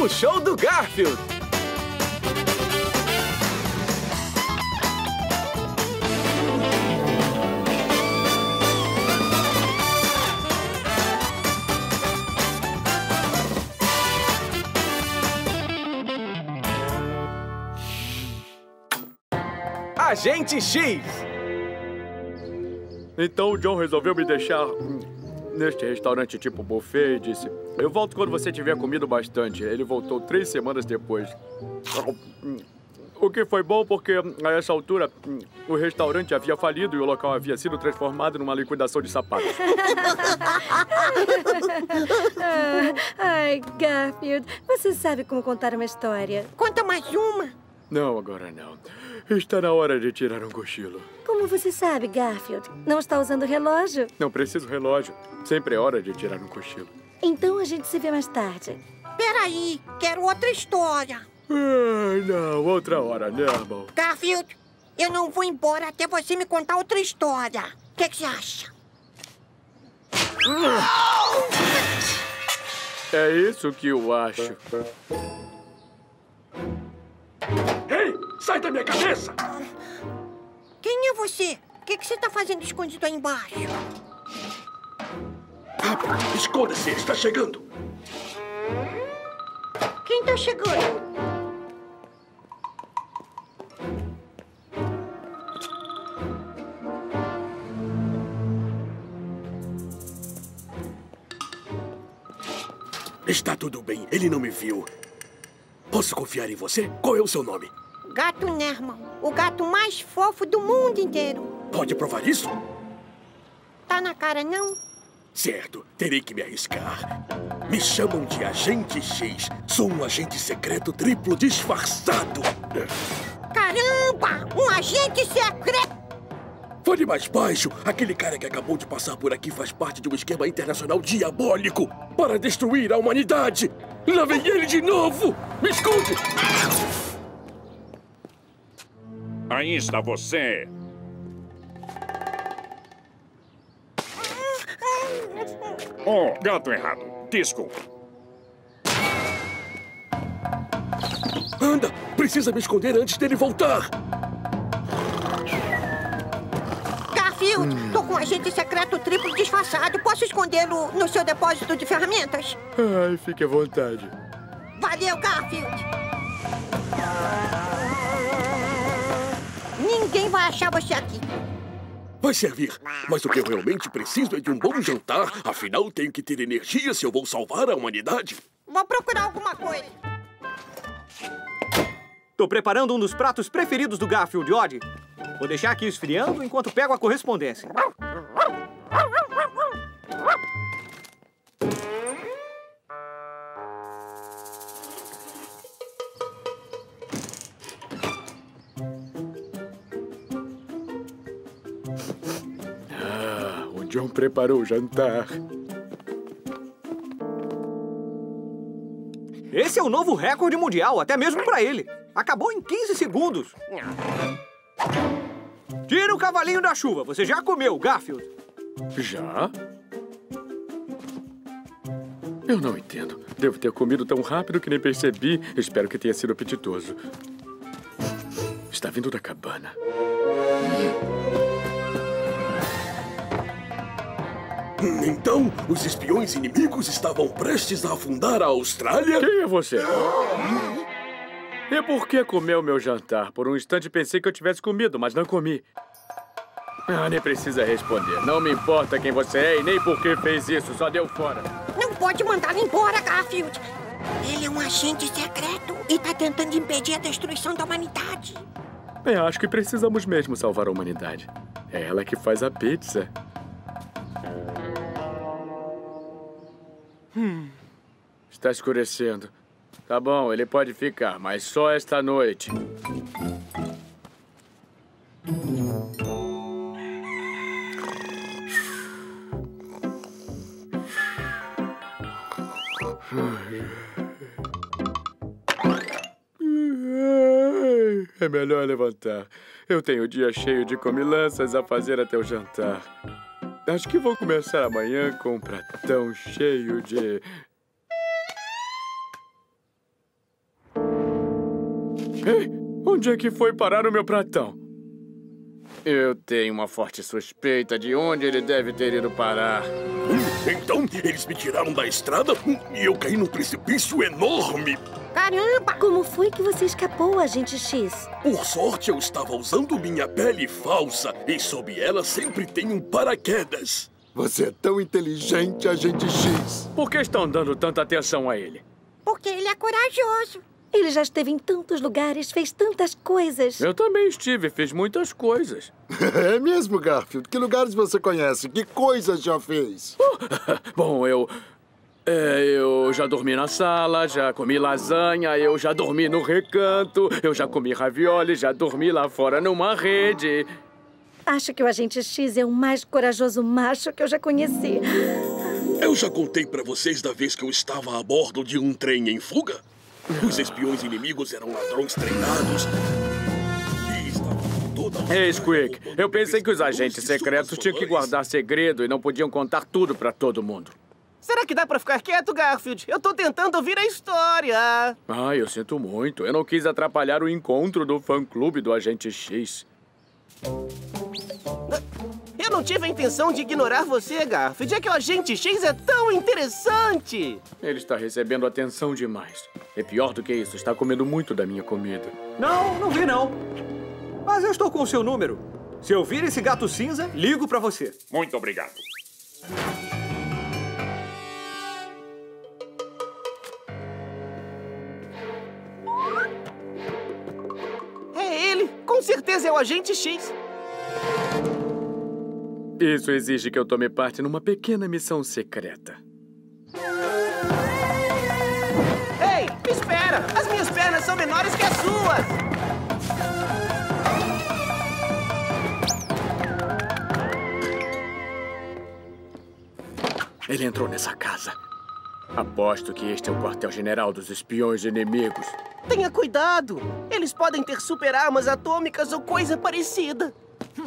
no show do Garfield! Agente X! Então o John resolveu me deixar neste restaurante tipo buffet e disse: eu volto quando você tiver comido bastante. Ele voltou 3 semanas depois. O que foi bom porque, a essa altura, o restaurante havia falido e o local havia sido transformado numa liquidação de sapatos. Ai, Garfield, você sabe como contar uma história. Conta mais uma. Não, agora não. Está na hora de tirar um cochilo. Como você sabe, Garfield? Não está usando relógio? Não preciso relógio. Sempre é hora de tirar um cochilo. Então a gente se vê mais tarde. Peraí, quero outra história. Ai, não. Outra hora, né, irmão? Garfield, eu não vou embora até você me contar outra história. O que você acha? É isso que eu acho. Ei, sai da minha cabeça! Quem é você? O que você está fazendo escondido aí embaixo? Rápido, esconda-se, está chegando. Quem está chegando? Está tudo bem, ele não me viu. Posso confiar em você? Qual é o seu nome? Gato Nerman, o gato mais fofo do mundo inteiro. Pode provar isso? Tá na cara, não? Certo, terei que me arriscar. Me chamam de Agente X. Sou um agente secreto triplo disfarçado. Caramba! Um agente secreto! Fale mais baixo. Aquele cara que acabou de passar por aqui faz parte de um esquema internacional diabólico para destruir a humanidade. Lá vem ele de novo! Me esconde! Aí está você. Oh, gato errado. Desculpa. Anda! Precisa me esconder antes dele voltar! Garfield, tô com um agente secreto triplo disfarçado. Posso escondê-lo no seu depósito de ferramentas? Ai, fique à vontade. Valeu, Garfield! Ninguém vai achar você aqui. Vai servir. Mas o que eu realmente preciso é de um bom jantar. Afinal, tenho que ter energia se eu vou salvar a humanidade. Vou procurar alguma coisa. Tô preparando um dos pratos preferidos do Garfield, Odd. Vou deixar aqui esfriando enquanto pego a correspondência. O John preparou o jantar. Esse é o novo recorde mundial, até mesmo pra ele. Acabou em 15 segundos. Tira o cavalinho da chuva. Você já comeu, Garfield? Já? Eu não entendo. Devo ter comido tão rápido que nem percebi. Espero que tenha sido apetitoso. Está vindo da cabana. Então, os espiões inimigos estavam prestes a afundar a Austrália? Quem é você? E por que comeu meu jantar? Por um instante pensei que eu tivesse comido, mas não comi. Nem precisa responder. Não me importa quem você é e nem por que fez isso. Só deu fora. Não pode mandá-lo embora, Garfield. Ele é um agente secreto e tá tentando impedir a destruição da humanidade. Acho que precisamos mesmo salvar a humanidade. É ela que faz a pizza. Está escurecendo. Tá bom, ele pode ficar, mas só esta noite. É melhor levantar. Eu tenho o dia cheio de comilanças a fazer até o jantar. Acho que vou começar amanhã com um pratão cheio de... Ei, onde é que foi parar o meu pratão? Eu tenho uma forte suspeita de onde ele deve ter ido parar. Então, eles me tiraram da estrada e eu caí num precipício enorme. Caramba! Como foi que você escapou, Agente X? Por sorte, eu estava usando minha pele falsa e sob ela sempre tem um paraquedas. Você é tão inteligente, Agente X. Por que estão dando tanta atenção a ele? Porque ele é corajoso. Ele já esteve em tantos lugares, fez tantas coisas. Eu também estive, fiz muitas coisas. É mesmo, Garfield? Que lugares você conhece? Que coisas já fez? Bom, eu já dormi na sala, já comi lasanha, eu já dormi no recanto, eu já comi ravioli, já dormi lá fora numa rede. Acho que o Agente X é o mais corajoso macho que eu já conheci. Eu já contei pra vocês da vez que eu estava a bordo de um trem em fuga? Os espiões inimigos eram ladrões treinados. E estavam toda... Ei, Squeak, eu pensei que os agentes secretos tinham que guardar segredo e não podiam contar tudo pra todo mundo. Será que dá pra ficar quieto, Garfield? Eu tô tentando ouvir a história. Ah, eu sinto muito. Eu não quis atrapalhar o encontro do fã-clube do Agente X. Eu não tive a intenção de ignorar você, Garfield. É que o Agente X é tão interessante. Ele está recebendo atenção demais. É pior do que isso, está comendo muito da minha comida. Não vi não. Mas eu estou com o seu número. Se eu vir esse gato cinza, ligo pra você. Muito obrigado. É ele. Com certeza é o Agente X. Isso exige que eu tome parte numa pequena missão secreta. Ei, espera! As minhas pernas são menores que as suas! Ele entrou nessa casa. Aposto que este é o quartel-general dos espiões inimigos. Tenha cuidado! Eles podem ter super-armas atômicas ou coisa parecida.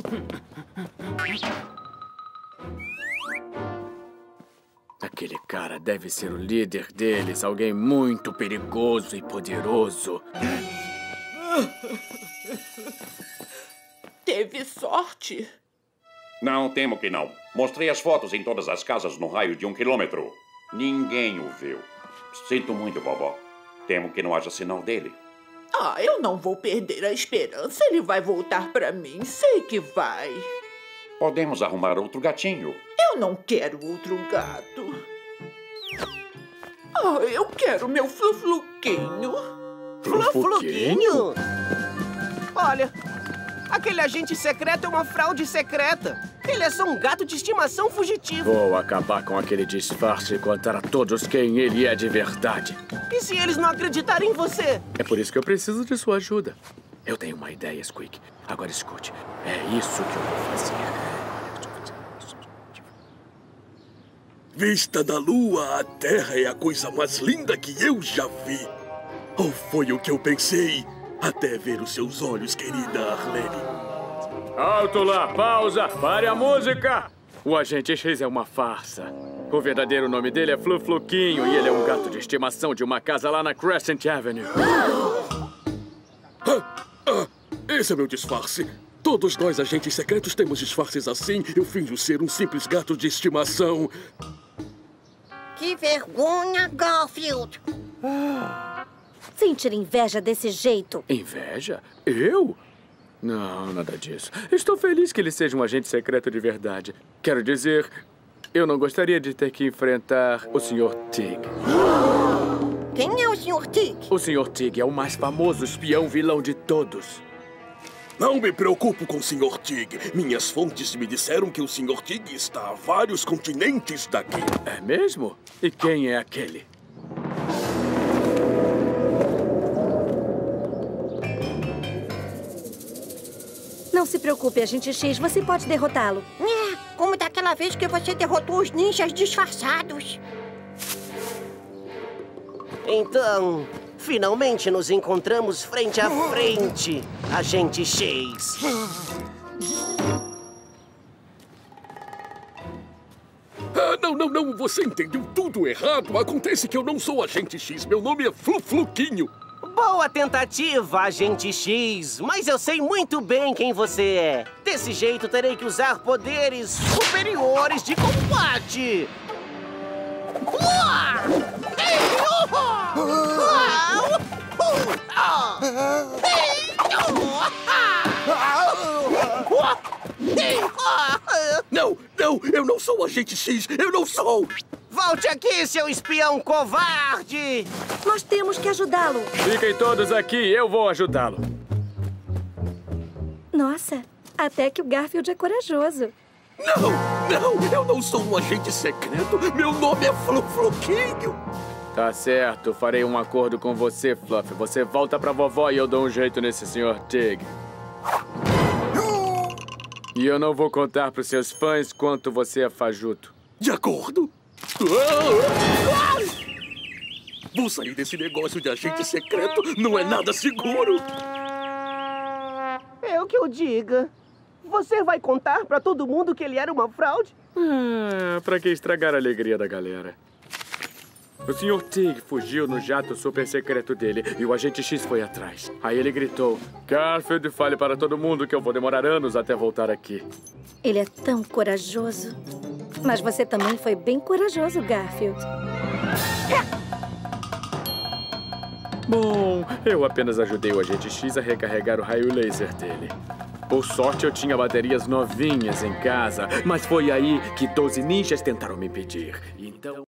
Aquele cara deve ser o líder deles, alguém muito perigoso e poderoso. Teve sorte. Não, temo que não. Mostrei as fotos em todas as casas no raio de 1 quilômetro. Ninguém o viu. Sinto muito, vovó. Temo que não haja sinal dele. Ah, eu não vou perder a esperança. Ele vai voltar pra mim. Sei que vai. Podemos arrumar outro gatinho. Eu não quero outro gato. Ah, eu quero meu Flufluquinho. Flufluquinho? Olha, aquele agente secreto é uma fraude secreta. Ele é só um gato de estimação fugitivo. Vou acabar com aquele disfarce e contar a todos quem ele é de verdade. E se eles não acreditarem em você? É por isso que eu preciso de sua ajuda. Eu tenho uma ideia, Squeak. Agora escute. É isso que eu vou fazer. Vista da lua, a terra é a coisa mais linda que eu já vi. Ou foi o que eu pensei, até ver os seus olhos, querida Arlene. Alto lá, pausa, pare a música! O Agente X é uma farsa. O verdadeiro nome dele é Flufluquinho e ele é um gato de estimação de uma casa lá na Crescent Avenue. Esse é meu disfarce. Todos nós, agentes secretos, temos disfarces assim. Eu finjo ser um simples gato de estimação. Que vergonha, Garfield. Sentir inveja desse jeito. Inveja? Eu? Não, nada disso. Estou feliz que ele seja um agente secreto de verdade. Quero dizer, eu não gostaria de ter que enfrentar o Sr. Tig. Quem é o Sr. Tig? O Sr. Tig é o mais famoso espião vilão de todos. Não me preocupo com o Sr. Tig. Minhas fontes me disseram que o Sr. Tig está a vários continentes daqui. É mesmo? E quem é aquele? Não se preocupe, Agente X, você pode derrotá-lo. Como daquela vez que você derrotou os ninjas disfarçados. Então, finalmente nos encontramos frente a frente, Agente X. Não, você entendeu tudo errado. Acontece que eu não sou Agente X, meu nome é Flufluquinho. Boa tentativa, Agente X, mas eu sei muito bem quem você é. Desse jeito, terei que usar poderes superiores de combate. Não, eu não sou o Agente X, eu não sou! Volte aqui, seu espião covarde! Nós temos que ajudá-lo. Fiquem todos aqui, eu vou ajudá-lo. Nossa, até que o Garfield é corajoso. Não, eu não sou um agente secreto. Meu nome é Flufluquinho. Tá certo, farei um acordo com você, Fluff. Você volta pra vovó e eu dou um jeito nesse Sr. Tig. E eu não vou contar pros seus fãs quanto você é fajuto. De acordo. Vou sair desse negócio de agente secreto. Não é nada seguro. É o que eu diga. Você vai contar pra todo mundo que ele era uma fraude? Pra que estragar a alegria da galera? O Sr. Tig fugiu no jato super secreto dele e o Agente X foi atrás. Aí ele gritou: Garfield, fale para todo mundo que eu vou demorar anos até voltar aqui. Ele é tão corajoso. Mas você também foi bem corajoso, Garfield. Bom, eu apenas ajudei o Agente X a recarregar o raio laser dele. Por sorte, eu tinha baterias novinhas em casa, mas foi aí que 12 ninjas tentaram me impedir. Então...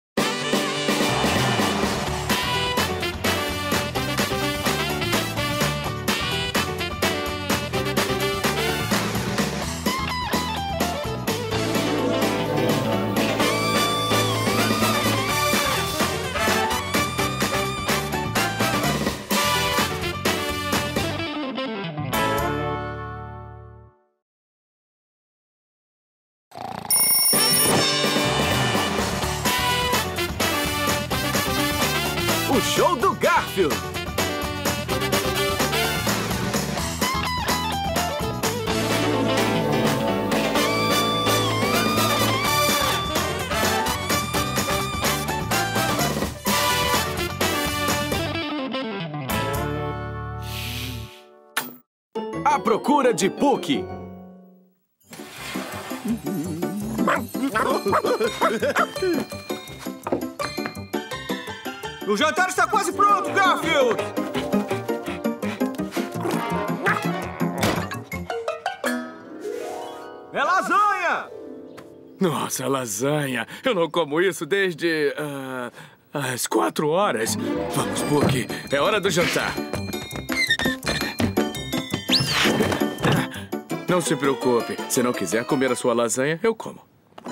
O show do Garfield! À procura de Puck! O jantar está quase pronto, Garfield! É lasanha! Nossa, lasanha! Eu não como isso desde... às 4 horas. Vamos, Puck. É hora do jantar. Não se preocupe. Se não quiser comer a sua lasanha, eu como.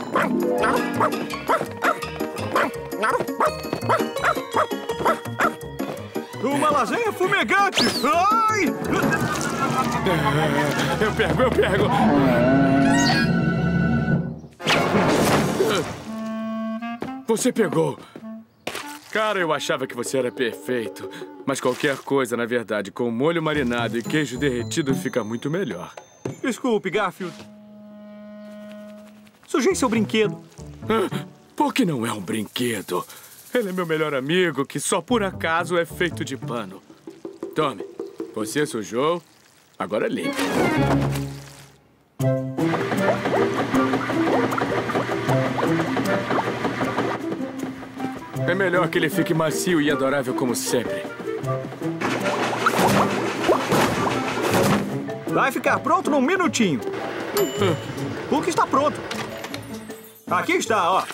Uma lasanha fumegante! Ai! Eu pego! Você pegou! Cara, eu achava que você era perfeito. Mas qualquer coisa, na verdade, com molho marinado e queijo derretido fica muito melhor. Desculpe, Garfield. Sujei seu brinquedo. Por que não é um brinquedo? Ele é meu melhor amigo, que só por acaso é feito de pano. Tome, você sujou, agora limpe. É melhor que ele fique macio e adorável como sempre. Vai ficar pronto num minutinho. O que está pronto? Aqui está, ó.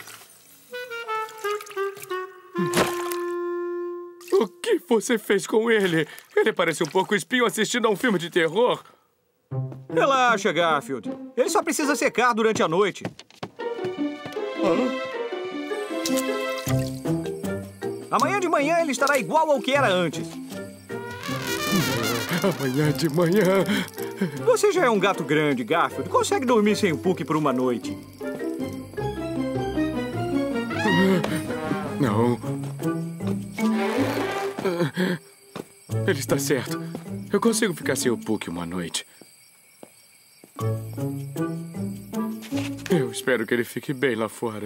O que você fez com ele? Ele parece um pouco espinho assistindo a um filme de terror. Relaxa, Garfield. Ele só precisa secar durante a noite. Amanhã de manhã ele estará igual ao que era antes. Amanhã de manhã... Você já é um gato grande, Garfield. Consegue dormir sem o Puck por uma noite. Não. Ele está certo. Eu consigo ficar sem o Puck uma noite. Eu espero que ele fique bem lá fora.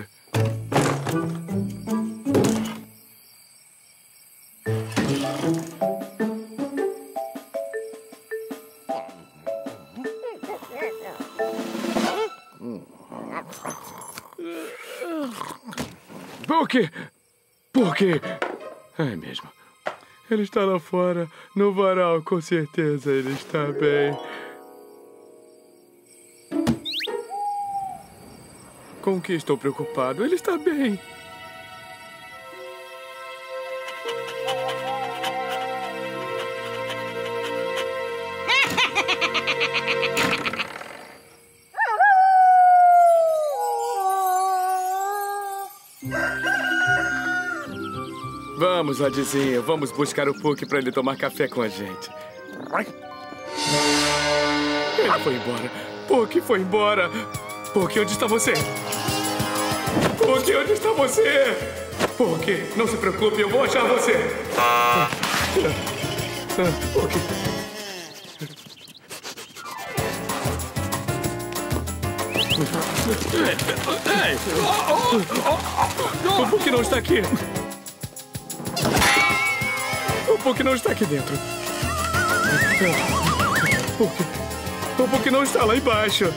Puck! Puck! É mesmo. Ele está lá fora, no varal, com certeza ele está bem. Com o que estou preocupado? Ele está bem. Vamos, Ladzinho, vamos buscar o Puck para ele tomar café com a gente. Ele foi embora. Puck foi embora. Puck, onde está você? Puck, onde está você? Puck, não se preocupe, eu vou achar você. Puck. O Puck não está aqui. O Puck não está aqui dentro. O Puck não está lá embaixo.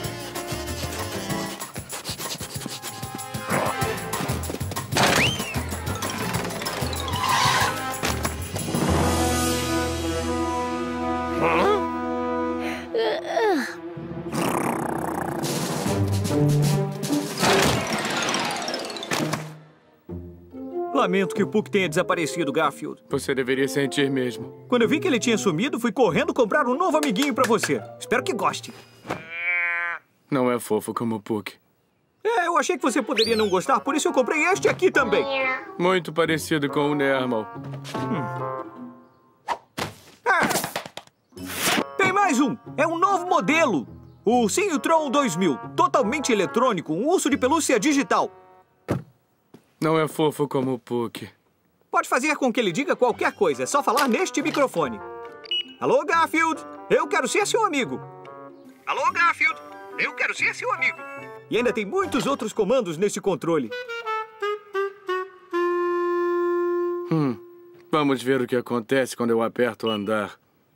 Lamento que o Puck tenha desaparecido, Garfield. Você deveria sentir mesmo. Quando eu vi que ele tinha sumido, fui correndo comprar um novo amiguinho pra você. Espero que goste. Não é fofo como o Puck. Eu achei que você poderia não gostar, por isso eu comprei este aqui também. Muito parecido com o Nermal. Tem mais um. É um novo modelo. O Ursinho Tron 2000. Totalmente eletrônico, um urso de pelúcia digital. Não é fofo como o Puck. Pode fazer com que ele diga qualquer coisa. É só falar neste microfone. Alô, Garfield? Eu quero ser seu amigo. Alô, Garfield? Eu quero ser seu amigo. E ainda tem muitos outros comandos nesse controle. Vamos ver o que acontece quando eu aperto o andar.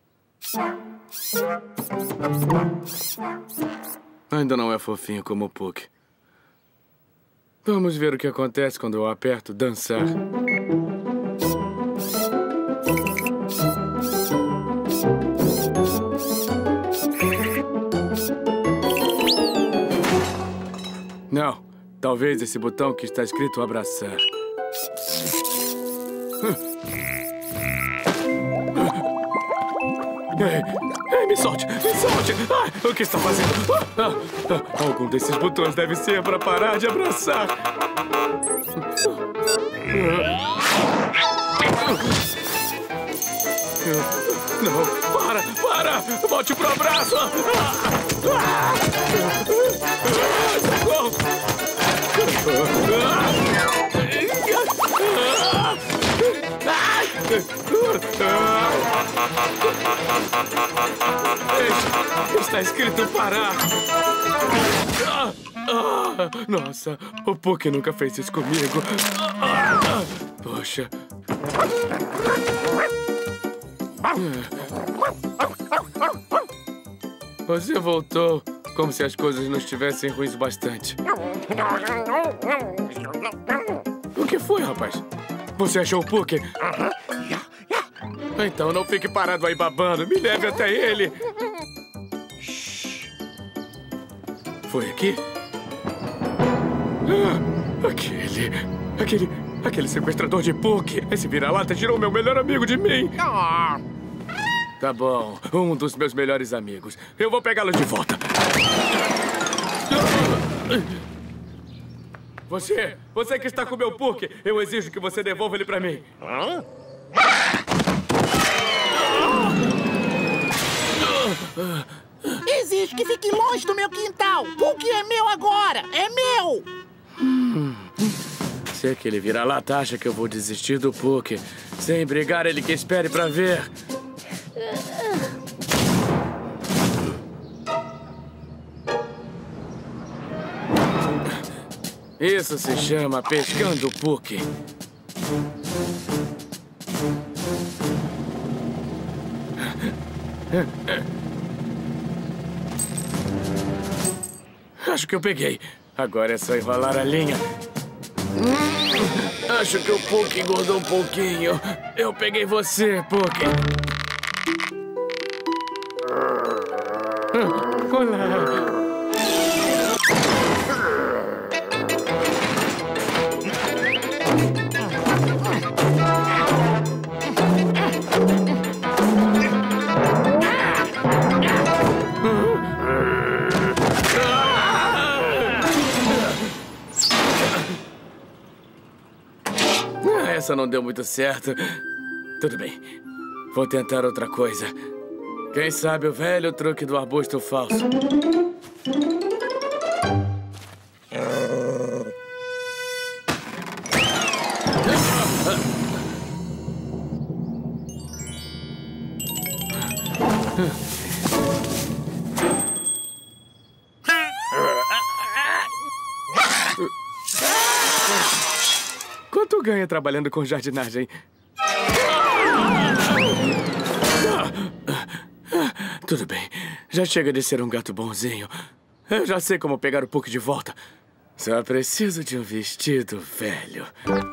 Ainda não é fofinho como o Puck. Vamos ver o que acontece quando eu aperto dançar. Não, talvez esse botão que está escrito abraçar. Ei, me solte! Me solte! O que está fazendo? Algum desses botões deve ser para parar de abraçar. Não, para! Volte pro abraço! Está escrito parar. Nossa, o Puck nunca fez isso comigo. Poxa. Você voltou como se as coisas não estivessem ruins bastante. O que foi, rapaz? Você achou o Puck? Então não fique parado aí babando. Me leve até ele. Foi aqui? Aquele sequestrador de Puck. Esse vira-lata tirou meu melhor amigo de mim. Tá bom, um dos meus melhores amigos. Eu vou pegá-lo de volta. Você que está com meu Puck, eu exijo que você devolva ele pra mim. Exijo que fique longe do meu quintal. Puck é meu agora, é meu. Se aquele vira-lata acha que eu vou desistir do Puck, sem brigar, ele que espere pra ver. Isso se chama pescando Puck. Acho que eu peguei. Agora é só enrolar a linha. Acho que o Puck engordou um pouquinho. Eu peguei você, Puck. Olá. Essa não deu muito certo. Tudo bem. Vou tentar outra coisa. Quem sabe o velho truque do arbusto falso. Quanto ganha trabalhando com jardinagem? Tudo bem. Já chega de ser um gato bonzinho. Eu já sei como pegar o Puck de volta. Só preciso de um vestido velho.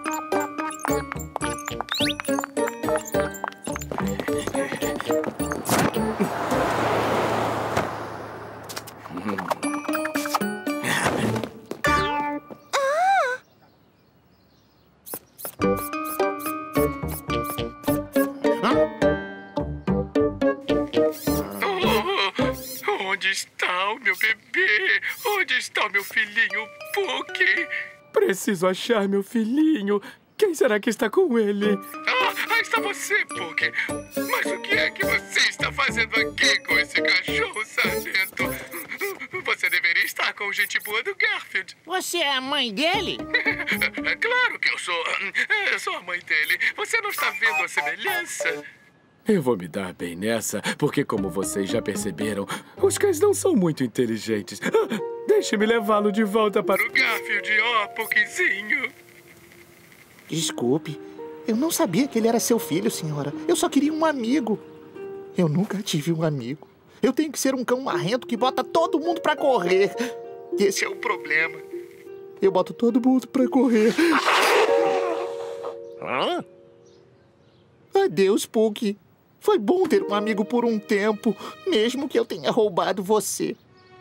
Onde está o meu bebê? Onde está o meu filhinho, Puck? Preciso achar meu filhinho. Quem será que está com ele? Ah, está você, Puck. Mas o que é que você está fazendo aqui com esse cachorro, sargento? Você deveria estar com o gente boa do Garfield. Você é a mãe dele? É claro que eu sou. Eu sou a mãe dele. Você não está vendo a semelhança? Eu vou me dar bem nessa, porque como vocês já perceberam, os cães não são muito inteligentes. Deixe-me levá-lo de volta para o Garfield, ó, Puckzinho. Desculpe, eu não sabia que ele era seu filho, senhora. Eu só queria um amigo. Eu nunca tive um amigo. Eu tenho que ser um cão marrento que bota todo mundo pra correr. E esse é o problema. Eu boto todo mundo pra correr. Adeus, Puck. Foi bom ter um amigo por um tempo, mesmo que eu tenha roubado você.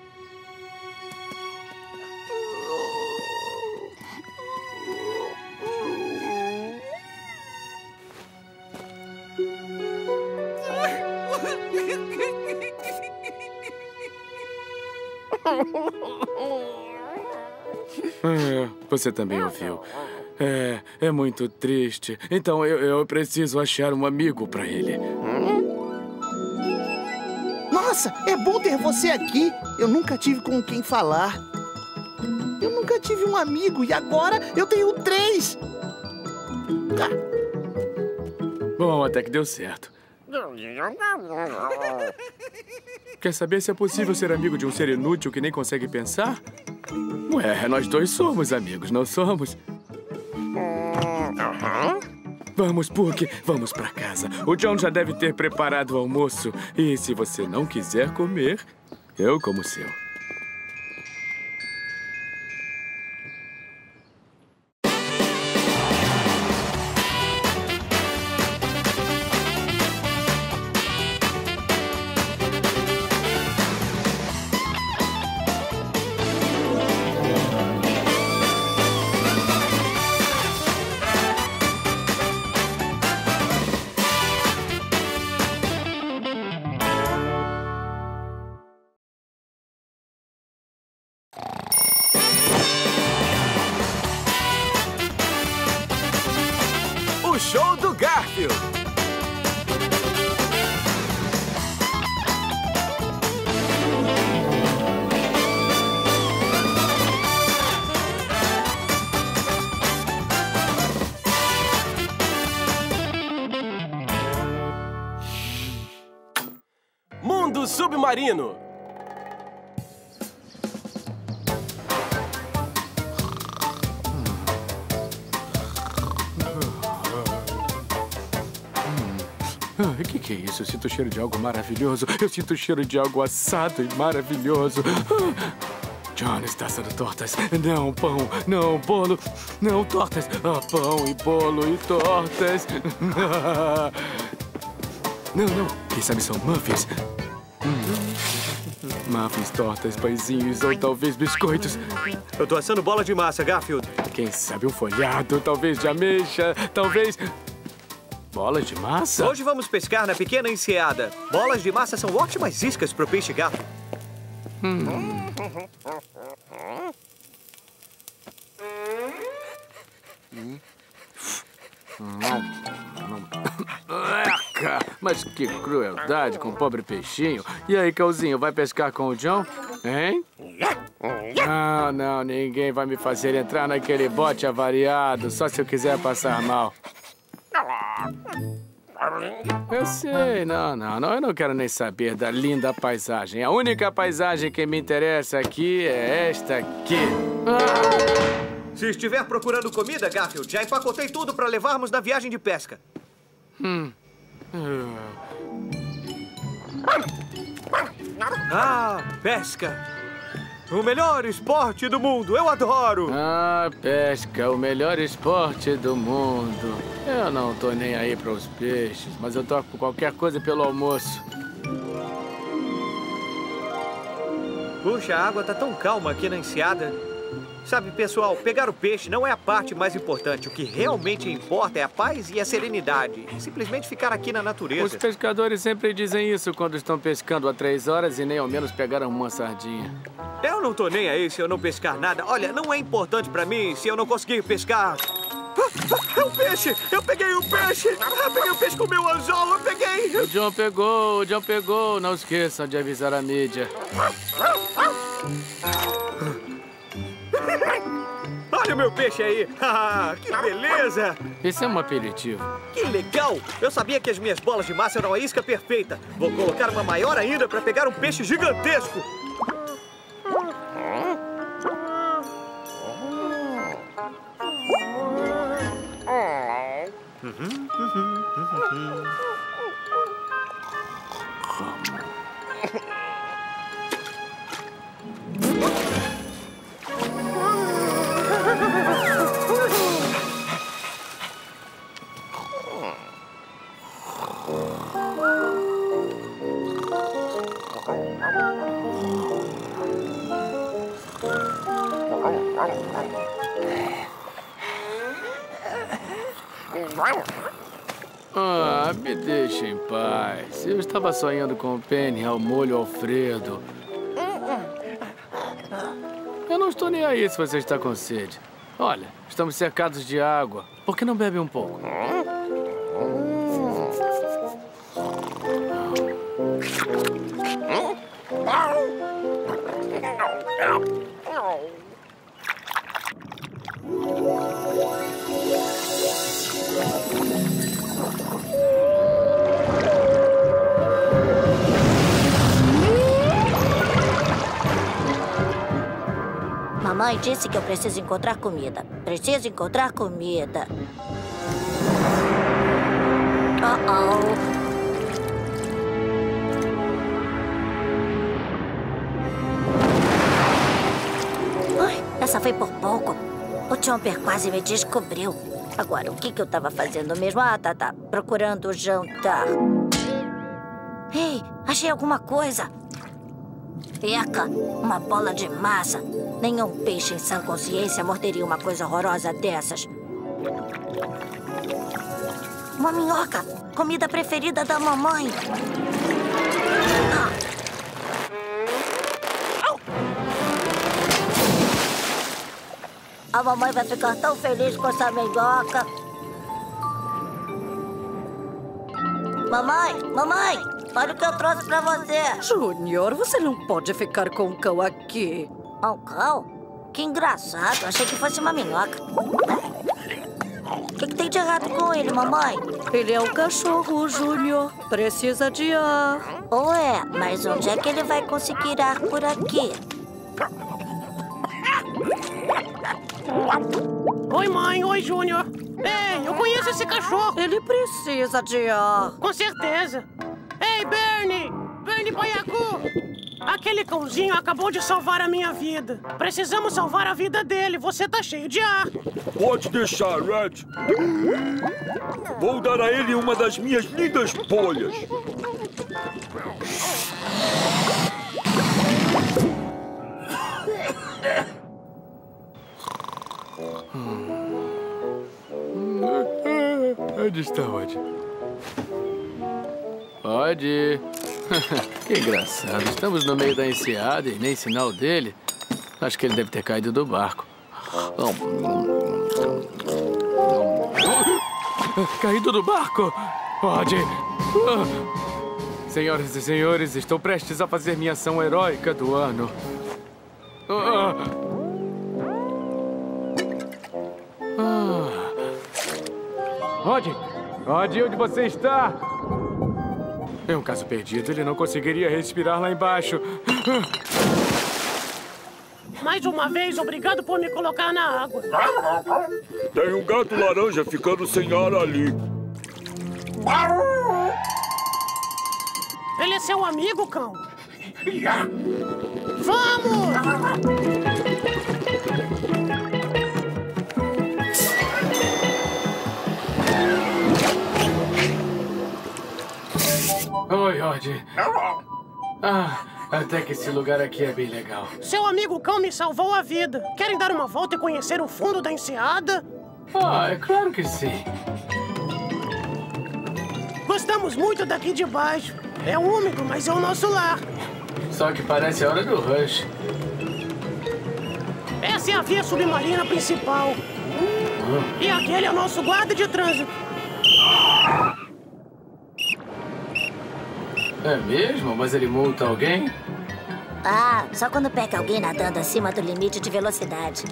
Você também ouviu. É muito triste. Então eu preciso achar um amigo pra ele. Nossa, é bom ter você aqui. Eu nunca tive com quem falar. Eu nunca tive um amigo e agora eu tenho 3. Bom, até que deu certo. Quer saber se é possível ser amigo de um ser inútil que nem consegue pensar? Ué, nós dois somos amigos, não somos? Vamos, Puck, vamos pra casa. O John já deve ter preparado o almoço. E se você não quiser comer, eu como o seu. Show do Garfield! Mundo Submarino! O que é isso? Eu sinto o cheiro de algo maravilhoso. Eu sinto o cheiro de algo assado e maravilhoso. John está assando tortas. Não, pão. Não, bolo. Não, tortas. Ah, pão e bolo e tortas. Não. Quem sabe são muffins. Muffins, tortas, pãezinhos ou talvez biscoitos. Eu tô assando bola de massa, Garfield. Quem sabe um folhado, talvez de ameixa, talvez... Bolas de massa? Hoje vamos pescar na pequena enseada. Bolas de massa são ótimas iscas pro peixe gato. Mas que crueldade com o pobre peixinho. E aí, Cãozinho, vai pescar com o John? Hein? Não, ninguém vai me fazer entrar naquele bote avariado, só se eu quiser passar mal. Eu sei, não, eu não quero nem saber da linda paisagem. A única paisagem que me interessa aqui é esta aqui. Se estiver procurando comida, Garfield, já empacotei tudo para levarmos na viagem de pesca. Pesca! O melhor esporte do mundo, eu adoro! Pesca, o melhor esporte do mundo. Eu não tô nem aí para os peixes, mas eu toco qualquer coisa pelo almoço. Puxa, a água tá tão calma aqui na enseada. Sabe, pessoal, pegar o peixe não é a parte mais importante. O que realmente importa é a paz e a serenidade. Simplesmente ficar aqui na natureza. Os pescadores sempre dizem isso quando estão pescando há 3 horas e nem ao menos pegaram uma sardinha. Eu não tô nem aí se eu não pescar nada. Olha, não é importante pra mim se eu não conseguir pescar. É um peixe! Eu peguei o peixe! Eu peguei o peixe com o meu anzol! Eu peguei! O John pegou! Não esqueçam de avisar a mídia. Olha o meu peixe aí! Que beleza! Isso é um aperitivo. Que legal! Eu sabia que as minhas bolas de massa eram a isca perfeita. Vou colocar uma maior ainda para pegar um peixe gigantesco. Me deixa em paz. Eu estava sonhando com o Penny ao molho Alfredo. Eu não estou nem aí se você está com sede. Olha, estamos cercados de água. Por que não bebe um pouco? Mamãe disse que eu preciso encontrar comida. Preciso encontrar comida. Ai, essa foi por pouco. O Chomper quase me descobriu. Agora, o que eu estava fazendo mesmo? Tá. Procurando jantar. Ei, achei alguma coisa. Eca, uma bola de massa. Nenhum peixe em sã consciência morderia uma coisa horrorosa dessas. Uma minhoca, comida preferida da mamãe. A mamãe vai ficar tão feliz com essa minhoca. Mamãe, olha o que eu trouxe pra você. Júnior, você não pode ficar com um cão aqui. Um cão? Que engraçado. Achei que fosse uma minhoca. O que tem de errado com ele, mamãe? Ele é um cachorro, Júnior. Precisa de ar. Ué, mas onde é que ele vai conseguir ar por aqui? Oi, mãe. Oi, Júnior. Ei, eu conheço esse cachorro. Ele precisa de ar. Com certeza. Ei, Bernie! Bernie Baiacu! Aquele cãozinho acabou de salvar a minha vida. Precisamos salvar a vida dele. Você tá cheio de ar. Pode deixar, Red. Vou dar a ele uma das minhas lindas bolhas. Onde está Odd? Odd! Que engraçado. Estamos no meio da enseada e nem sinal dele. Acho que ele deve ter caído do barco. Caído do barco? Odd! Senhoras e senhores, estou prestes a fazer minha ação heróica do ano. Odd! Odd, onde você está? É um caso perdido. Ele não conseguiria respirar lá embaixo. Mais uma vez, obrigado por me colocar na água. Tem um gato laranja ficando sem ar ali. Ele é seu amigo, cão. Vamos! Oi, Odd. Até que esse lugar aqui é bem legal. Seu amigo cão me salvou a vida. Querem dar uma volta e conhecer o fundo da enseada? É claro que sim. Gostamos muito daqui de baixo. É úmido, mas é o nosso lar. Só que parece a hora do rush. Essa é a via submarina principal. E aquele é o nosso guarda de trânsito. É mesmo? Mas ele multa alguém? Só quando pega alguém nadando acima do limite de velocidade.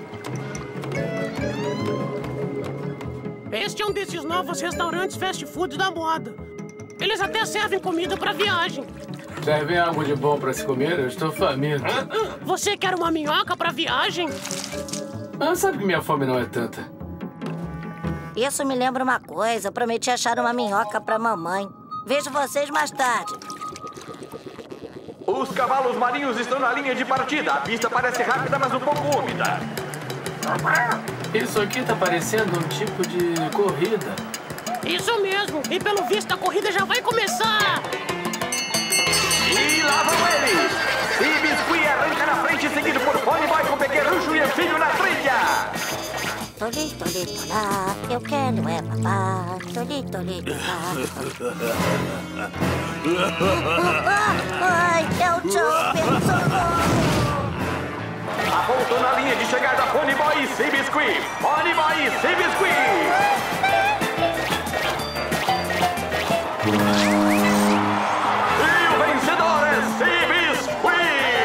Este é um desses novos restaurantes fast food da moda. Eles até servem comida pra viagem. Servem algo de bom pra se comer? Eu estou faminto. Você quer uma minhoca pra viagem? Sabe que minha fome não é tanta. Isso me lembra uma coisa. Eu prometi achar uma minhoca pra mamãe. Vejo vocês mais tarde. Os cavalos marinhos estão na linha de partida. A pista parece rápida, mas um pouco úmida. Isso aqui tá parecendo um tipo de corrida. Isso mesmo. E pelo visto a corrida já vai começar. E lá vão eles. E Biscuit arranca na frente, seguido por Ponyboy com Pequerucho e Anfíbio na trilha. Toli, toli, tolá, eu quero é papá. Toli, toli, tolá. Ai, é o Chopper, Apontou na linha de chegada Ponyboy e Seabiscuit. Ponyboy e Seabiscuit. E o vencedor é Seabiscuit.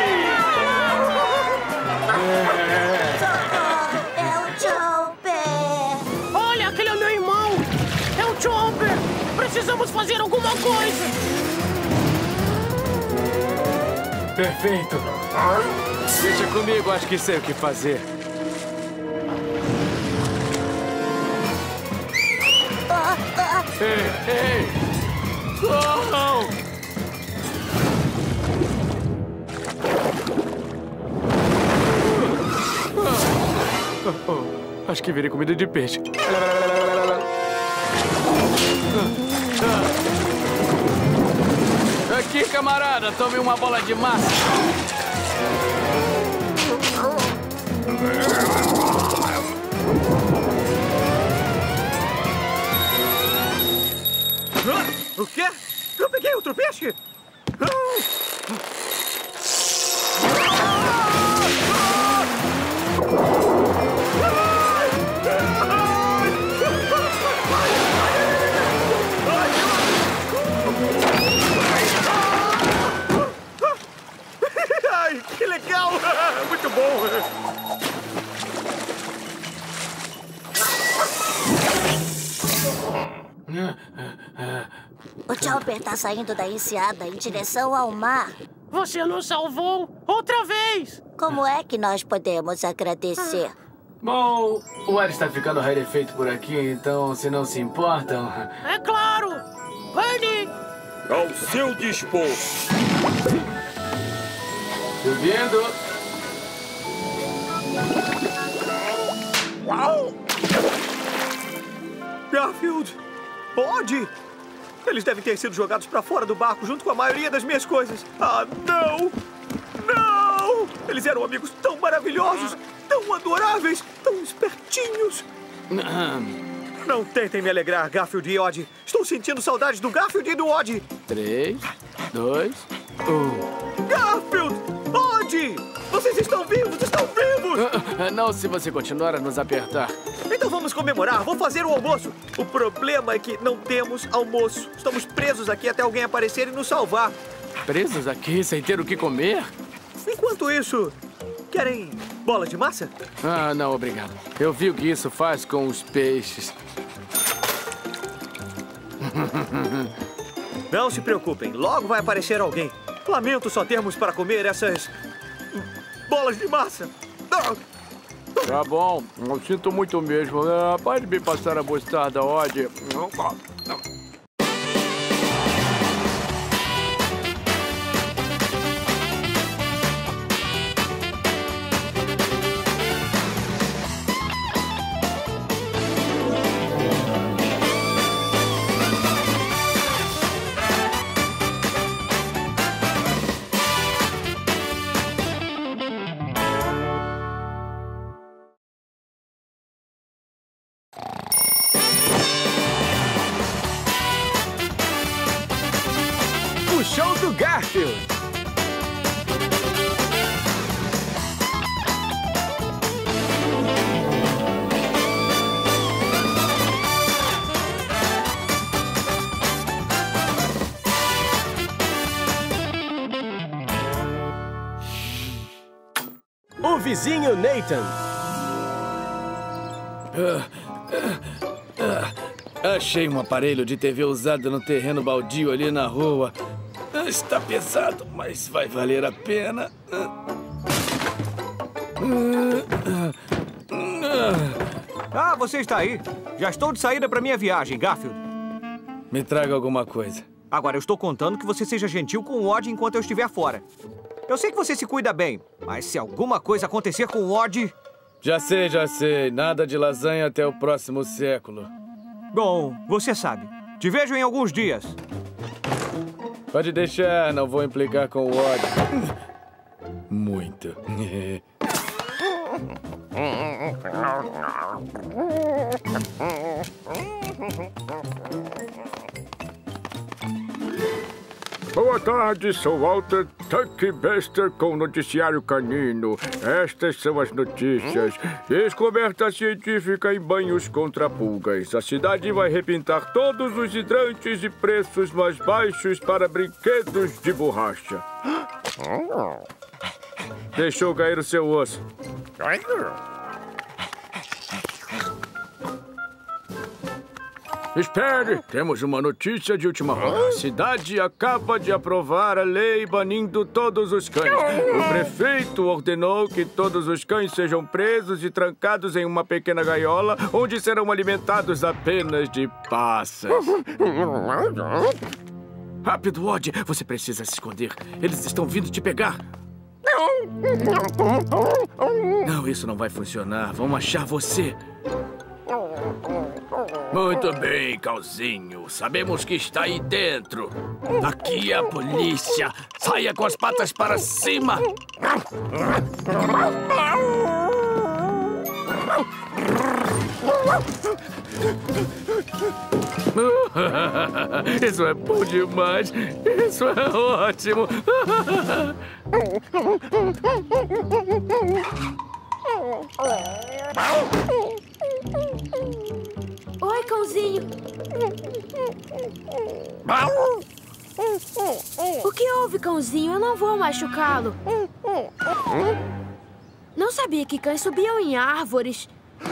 É o Chopper. Olha, aquele é meu irmão. É o Chopper. Precisamos fazer alguma coisa. Perfeito. Deixa comigo, acho que sei o que fazer. Ei! Oh! Acho que virei comida de peixe. Aqui, camarada, tome uma bola de massa. O quê? Eu peguei outro peixe? Ai, que legal! Muito bom! O Chopper tá saindo da enseada em direção ao mar. Você nos salvou outra vez! Como é que nós podemos agradecer? Bom, o ar está ficando rarefeito por aqui, então, se não se importam... É claro! Ready! Ao seu dispor. Subindo. Garfield! Odd! Eles devem ter sido jogados pra fora do barco junto com a maioria das minhas coisas. Ah, não! Não! Eles eram amigos tão maravilhosos, tão adoráveis, tão espertinhos. Não tentem me alegrar, Garfield e Odd. Estou sentindo saudades do Garfield e do Odd. 3, 2, 1. Garfield! Odd! Vocês estão vivos! Estão vivos! Não se você continuar a nos apertar. Então vamos comemorar. Vou fazer o almoço. O problema é que não temos almoço. Estamos presos aqui até alguém aparecer e nos salvar. Presos aqui sem ter o que comer? Enquanto isso, querem bola de massa? Ah, não, obrigado. Eu vi o que isso faz com os peixes. Não se preocupem. Logo vai aparecer alguém. Lamento só termos para comer essas bolas de massa. Tá bom, eu sinto muito mesmo. Pode me passar a mostarda, Odd. O show do Garfield. O vizinho Nathan. Achei um aparelho de TV usado no terreno baldio ali na rua. Está pesado, mas vai valer a pena. Ah, você está aí. Já estou de saída para minha viagem, Garfield. Me traga alguma coisa. Agora, eu estou contando que você seja gentil com o Odd enquanto eu estiver fora. Eu sei que você se cuida bem, mas se alguma coisa acontecer com o Odd... Já sei. Nada de lasanha até o próximo século. Bom, você sabe. Te vejo em alguns dias. Pode deixar, não vou implicar com o Odd. Muito. Boa tarde, sou Walter Tuck Bester com o Noticiário Canino. Estas são as notícias. Descoberta científica em banhos contra pulgas. A cidade vai repintar todos os hidrantes e preços mais baixos para brinquedos de borracha. Deixou cair o seu osso. Espere! Temos uma notícia de última hora. A cidade acaba de aprovar a lei banindo todos os cães. O prefeito ordenou que todos os cães sejam presos e trancados em uma pequena gaiola, onde serão alimentados apenas de passas. Rápido, Odd! Você precisa se esconder. Eles estão vindo te pegar. Não, isso não vai funcionar. Vão achar você. Muito bem, Cãozinho. Sabemos que está aí dentro. Aqui é a polícia. Saia com as patas para cima. Isso é bom demais. Isso é ótimo. Oi, Cãozinho. O que houve, Cãozinho? Eu não vou machucá-lo. Não sabia que cães subiam em árvores.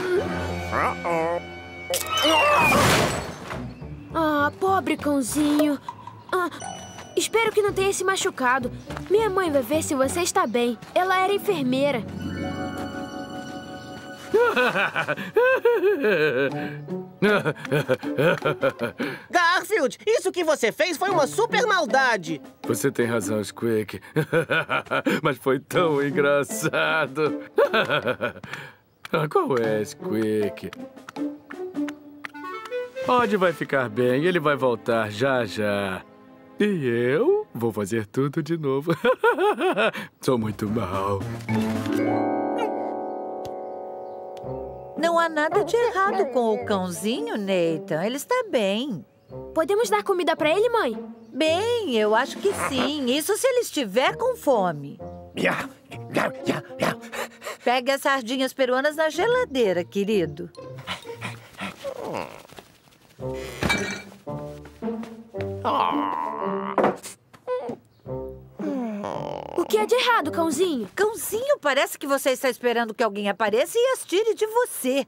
Ah, pobre Cãozinho. Espero que não tenha se machucado. Minha mãe vai ver se você está bem. Ela era enfermeira. Garfield! Garfield, isso que você fez foi uma super maldade. Você tem razão, Squeak. Mas foi tão engraçado. Qual é, Squeak? Odd vai ficar bem, ele vai voltar já já. E eu vou fazer tudo de novo. Sou muito mal. Não há nada de errado com o cãozinho, Nathan. Ele está bem. Podemos dar comida para ele, mãe? Bem, eu acho que sim. Isso se ele estiver com fome. Pegue as sardinhas peruanas na geladeira, querido. O que é de errado, cãozinho? Cãozinho, parece que você está esperando que alguém apareça e as tire de você.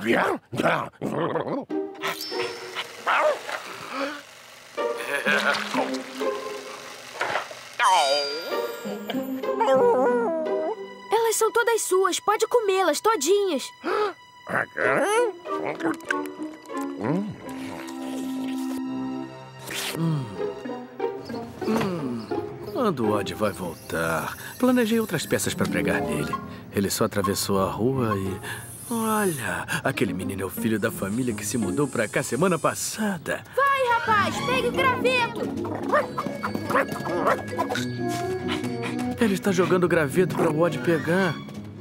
Elas são todas suas. Pode comê-las todinhas. Quando o Odd vai voltar? Planejei outras peças para pregar nele. Ele só atravessou a rua e... Olha, aquele menino é o filho da família que se mudou pra cá semana passada. Vai, rapaz, pegue o graveto. Ele está jogando o graveto para o Odd pegar.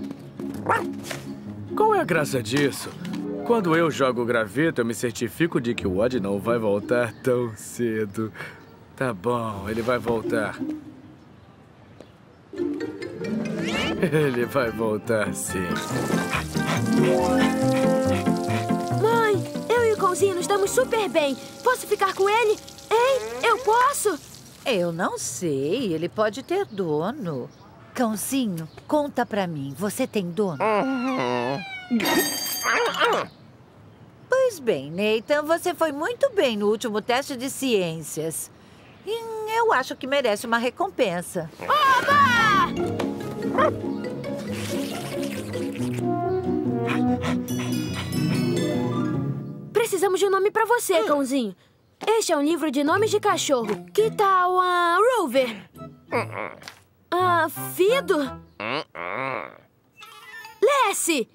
Qual é a graça disso? Quando eu jogo o graveto, eu me certifico de que o Odd não vai voltar tão cedo. Tá bom, ele vai voltar. Ele vai voltar, sim. Mãe, eu e o cãozinho nos damos super bem. Posso ficar com ele? Hein? Eu posso? Eu não sei. Ele pode ter dono. Cãozinho, conta pra mim. Você tem dono? Pois bem, Nathan, você foi muito bem no último teste de ciências. E eu acho que merece uma recompensa. Oba! Precisamos de um nome pra você, cãozinho. Este é um livro de nomes de cachorro. Que tal, Rover? Fido? Lassie?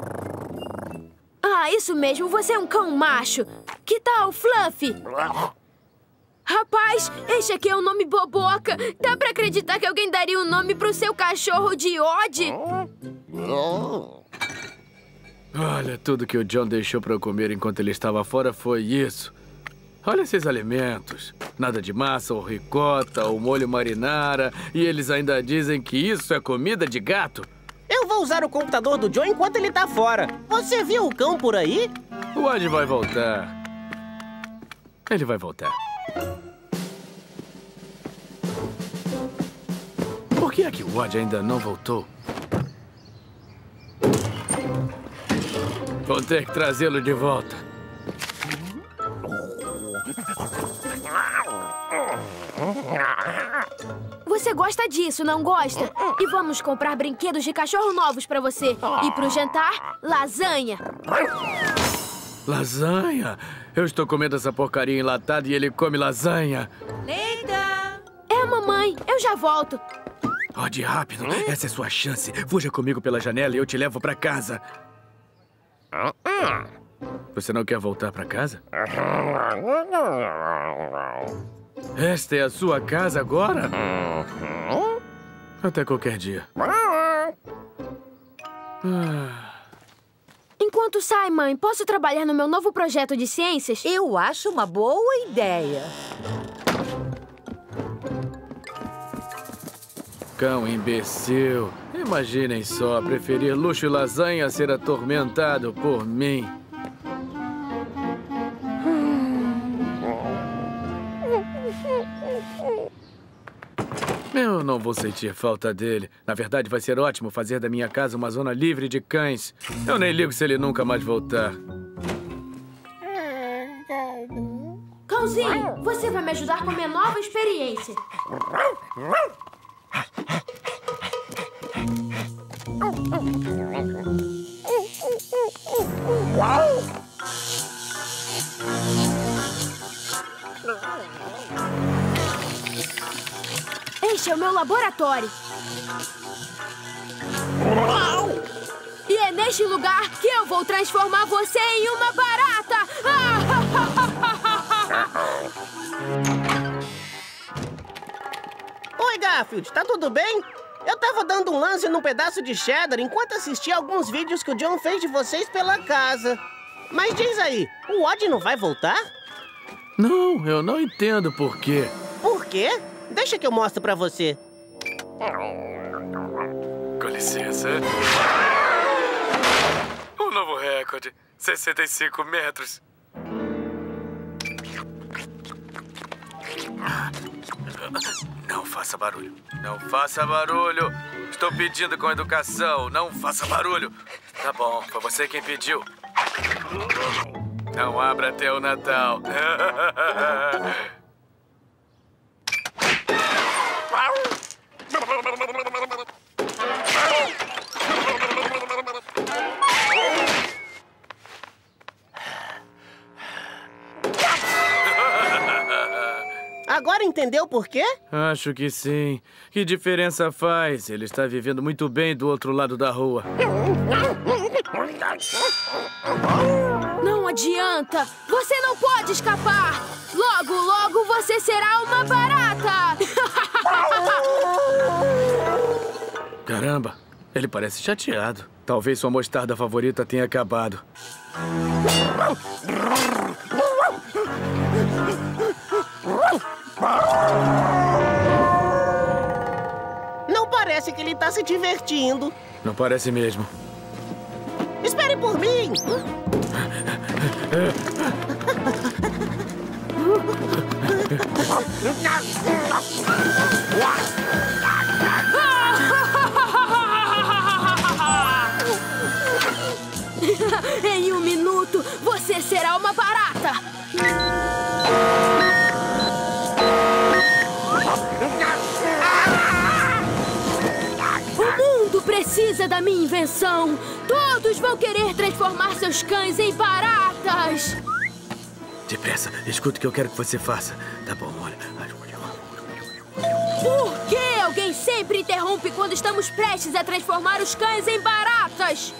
Isso mesmo. Você é um cão macho. Que tal, Fluffy? Rapaz, este aqui é um nome boboca. Dá pra acreditar que alguém daria um nome pro seu cachorro de Odd? Olha, tudo que o John deixou pra eu comer enquanto ele estava fora foi isso. Olha esses alimentos. Nada de massa ou ricota ou molho marinara. E eles ainda dizem que isso é comida de gato. Eu vou usar o computador do John enquanto ele tá fora. Você viu o cão por aí? O Odd vai voltar. Ele vai voltar. Por que é que o Odd ainda não voltou? Vou ter que trazê-lo de volta. Você gosta disso, não gosta? E vamos comprar brinquedos de cachorro novos pra você. E pro jantar, lasanha. Lasanha? Eu estou comendo essa porcaria enlatada e ele come lasanha. Neida! É a mamãe. Eu já volto. Odd, rápido. Essa é sua chance. Fuja comigo pela janela e eu te levo pra casa. Você não quer voltar pra casa? Esta é a sua casa agora? Até qualquer dia. Enquanto sai, mãe, posso trabalhar no meu novo projeto de ciências? Eu acho uma boa ideia. Cão imbecil. Imaginem só, preferir luxo e lasanha a ser atormentado por mim. Eu não vou sentir falta dele. Na verdade, vai ser ótimo fazer da minha casa uma zona livre de cães. Eu nem ligo se ele nunca mais voltar. Cãozinho, você vai me ajudar com a minha nova experiência. Este é o meu laboratório. E é neste lugar que eu vou transformar você em uma barata! Oi, Garfield, tá tudo bem? Eu tava dando um lance num pedaço de cheddar enquanto assistia alguns vídeos que o John fez de vocês pela casa. Mas diz aí, o Woody não vai voltar? Não, eu não entendo por quê. Por quê? Deixa que eu mostro pra você. Com licença. Um novo recorde. 65 metros. Não faça barulho. Não faça barulho. Estou pedindo com educação. Não faça barulho. Tá bom, foi você quem pediu. Não abra até o Natal. Agora entendeu por quê? Acho que sim. Que diferença faz? Ele está vivendo muito bem do outro lado da rua. Não adianta! Você não pode escapar! Logo, logo você será uma barata! Caramba, ele parece chateado. Talvez sua mostarda favorita tenha acabado. Não parece que ele tá se divertindo. Não parece mesmo. Espere por mim! Em 1 minuto, você será uma barata! O mundo precisa da minha invenção! Todos vão querer transformar seus cães em baratas! Depressa, escuta o que eu quero que você faça. Tá bom, olha. Por que alguém sempre interrompe quando estamos prestes a transformar os cães em baratas?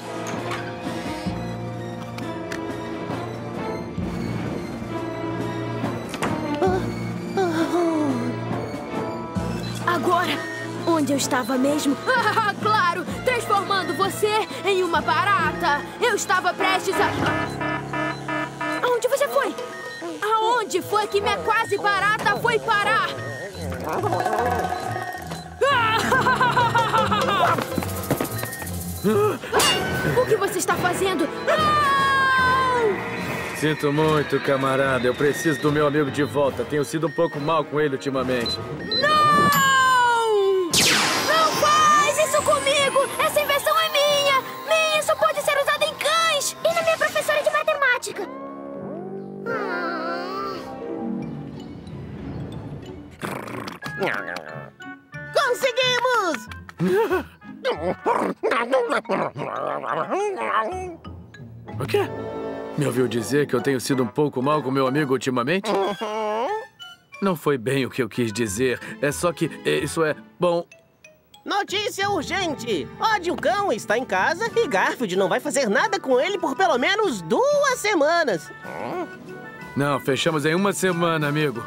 Agora, onde eu estava mesmo? Claro, transformando você em uma barata. Eu estava prestes a... Aonde você foi? Aonde foi que minha quase barata foi parar? O que você está fazendo? Sinto muito, camarada. Eu preciso do meu amigo de volta. Tenho sido um pouco mal com ele ultimamente. Não! Não faz isso comigo! Essa invenção é minha! Minha só pode ser usada em cães! E na minha professora de matemática! Conseguimos! O quê? Me ouviu dizer que eu tenho sido um pouco mal com meu amigo ultimamente? Não foi bem o que eu quis dizer. É só que isso é... Bom... Notícia urgente! Woody o cão está em casa e Garfield não vai fazer nada com ele por pelo menos 2 semanas. Não, fechamos em 1 semana, amigo.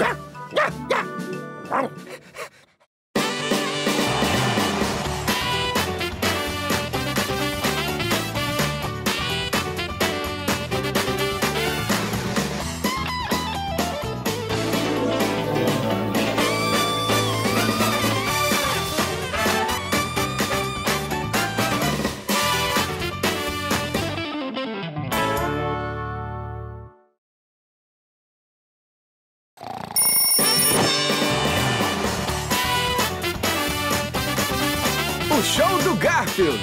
O show do Garfield.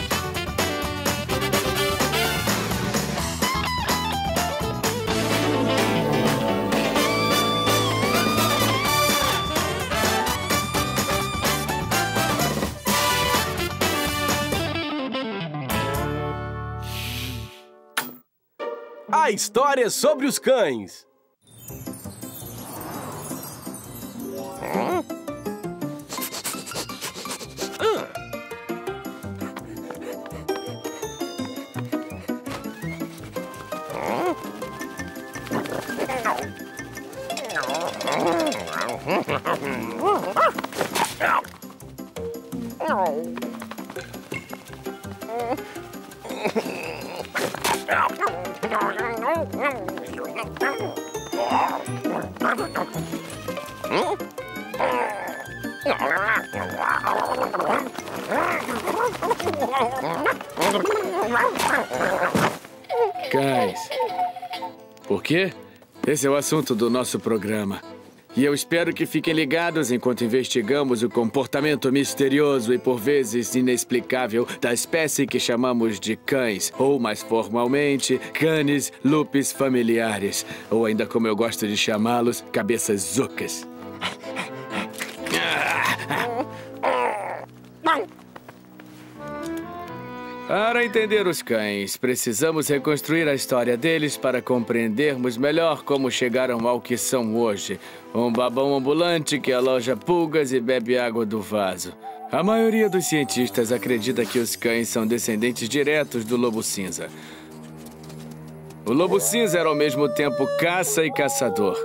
A história sobre os cães. Cães. Por quê? Esse é o assunto do nosso programa. E eu espero que fiquem ligados enquanto investigamos o comportamento misterioso e por vezes inexplicável da espécie que chamamos de cães, ou mais formalmente, canis lupus familiares, ou ainda como eu gosto de chamá-los, cabeças zucas. Para entender os cães, precisamos reconstruir a história deles para compreendermos melhor como chegaram ao que são hoje. Um babão ambulante que aloja pulgas e bebe água do vaso. A maioria dos cientistas acredita que os cães são descendentes diretos do lobo cinza. O lobo cinza era ao mesmo tempo caça e caçador.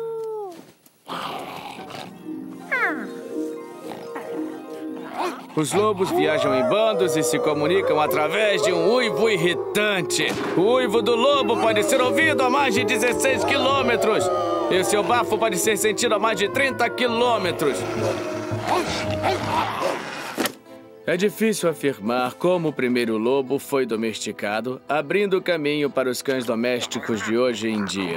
Os lobos viajam em bandos e se comunicam através de um uivo irritante. O uivo do lobo pode ser ouvido a mais de 16 quilômetros. E o seu bafo pode ser sentido a mais de 30 quilômetros. É difícil afirmar como o primeiro lobo foi domesticado, abrindo caminho para os cães domésticos de hoje em dia.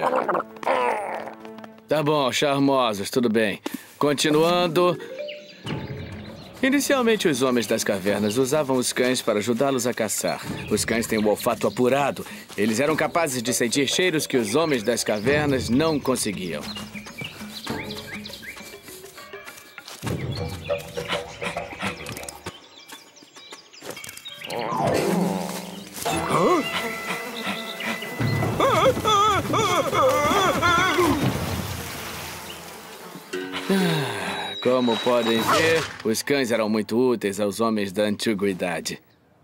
Tá bom, charmosos, tudo bem. Continuando... Inicialmente, os homens das cavernas usavam os cães para ajudá-los a caçar. Os cães têm o olfato apurado. Eles eram capazes de sentir cheiros que os homens das cavernas não conseguiam. Como podem ver, os cães eram muito úteis aos homens da antiguidade.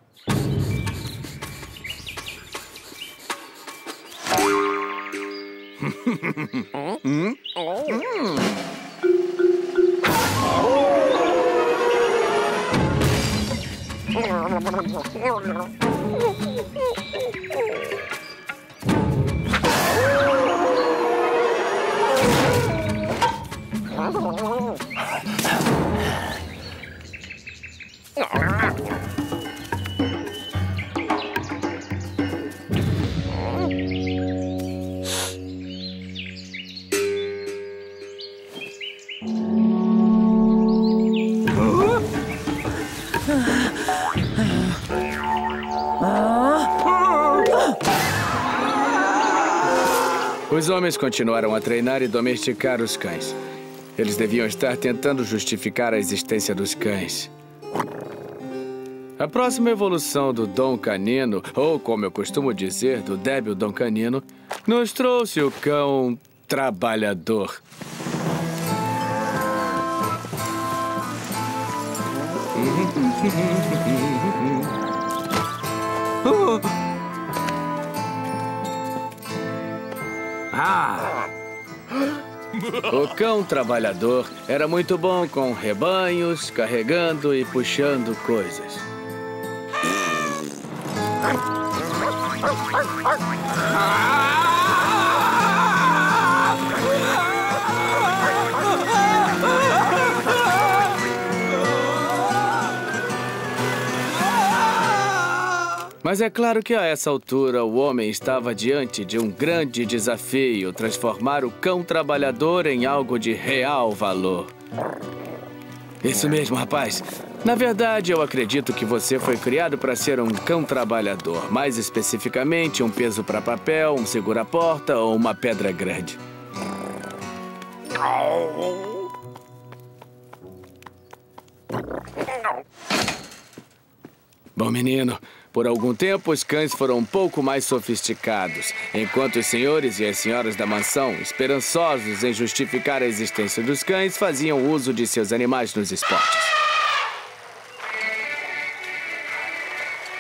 Os homens continuaram a treinar e domesticar os cães. Eles deviam estar tentando justificar a existência dos cães. A próxima evolução do dom canino, ou como eu costumo dizer, do débil dom canino, nos trouxe o cão trabalhador. O cão trabalhador era muito bom com rebanhos, carregando e puxando coisas. Mas é claro que a essa altura o homem estava diante de um grande desafio, transformar o cão trabalhador em algo de real valor. Isso mesmo, rapaz. Na verdade, eu acredito que você foi criado para ser um cão trabalhador. Mais especificamente, um peso para papel, um segura-porta ou uma pedra grande. Bom, menino, por algum tempo os cães foram um pouco mais sofisticados, enquanto os senhores e as senhoras da mansão, esperançosos em justificar a existência dos cães, faziam uso de seus animais nos esportes.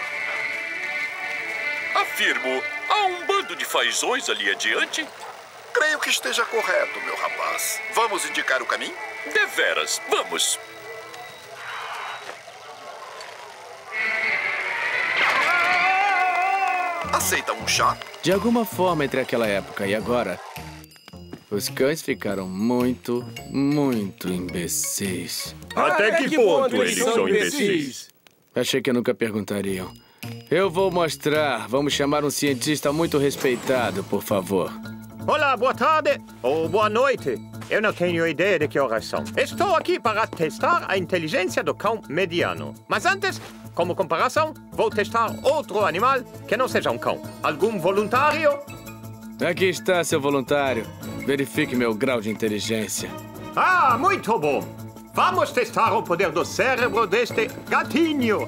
Afirmo, há um bando de fazões ali adiante. Creio que esteja correto, meu rapaz. Vamos indicar o caminho? Deveras, vamos. Aceita um chá? De alguma forma, entre aquela época e agora, os cães ficaram muito, muito imbecis. Até que ponto eles são imbecis? Achei que nunca perguntariam. Eu vou mostrar. Vamos chamar um cientista muito respeitado, por favor. Olá, boa tarde ou boa noite. Eu não tenho ideia de que horas são. Estou aqui para testar a inteligência do cão mediano. Mas antes, como comparação, vou testar outro animal que não seja um cão. Algum voluntário? Aqui está, seu voluntário. Verifique meu grau de inteligência. Ah, muito bom. Vamos testar o poder do cérebro deste gatinho.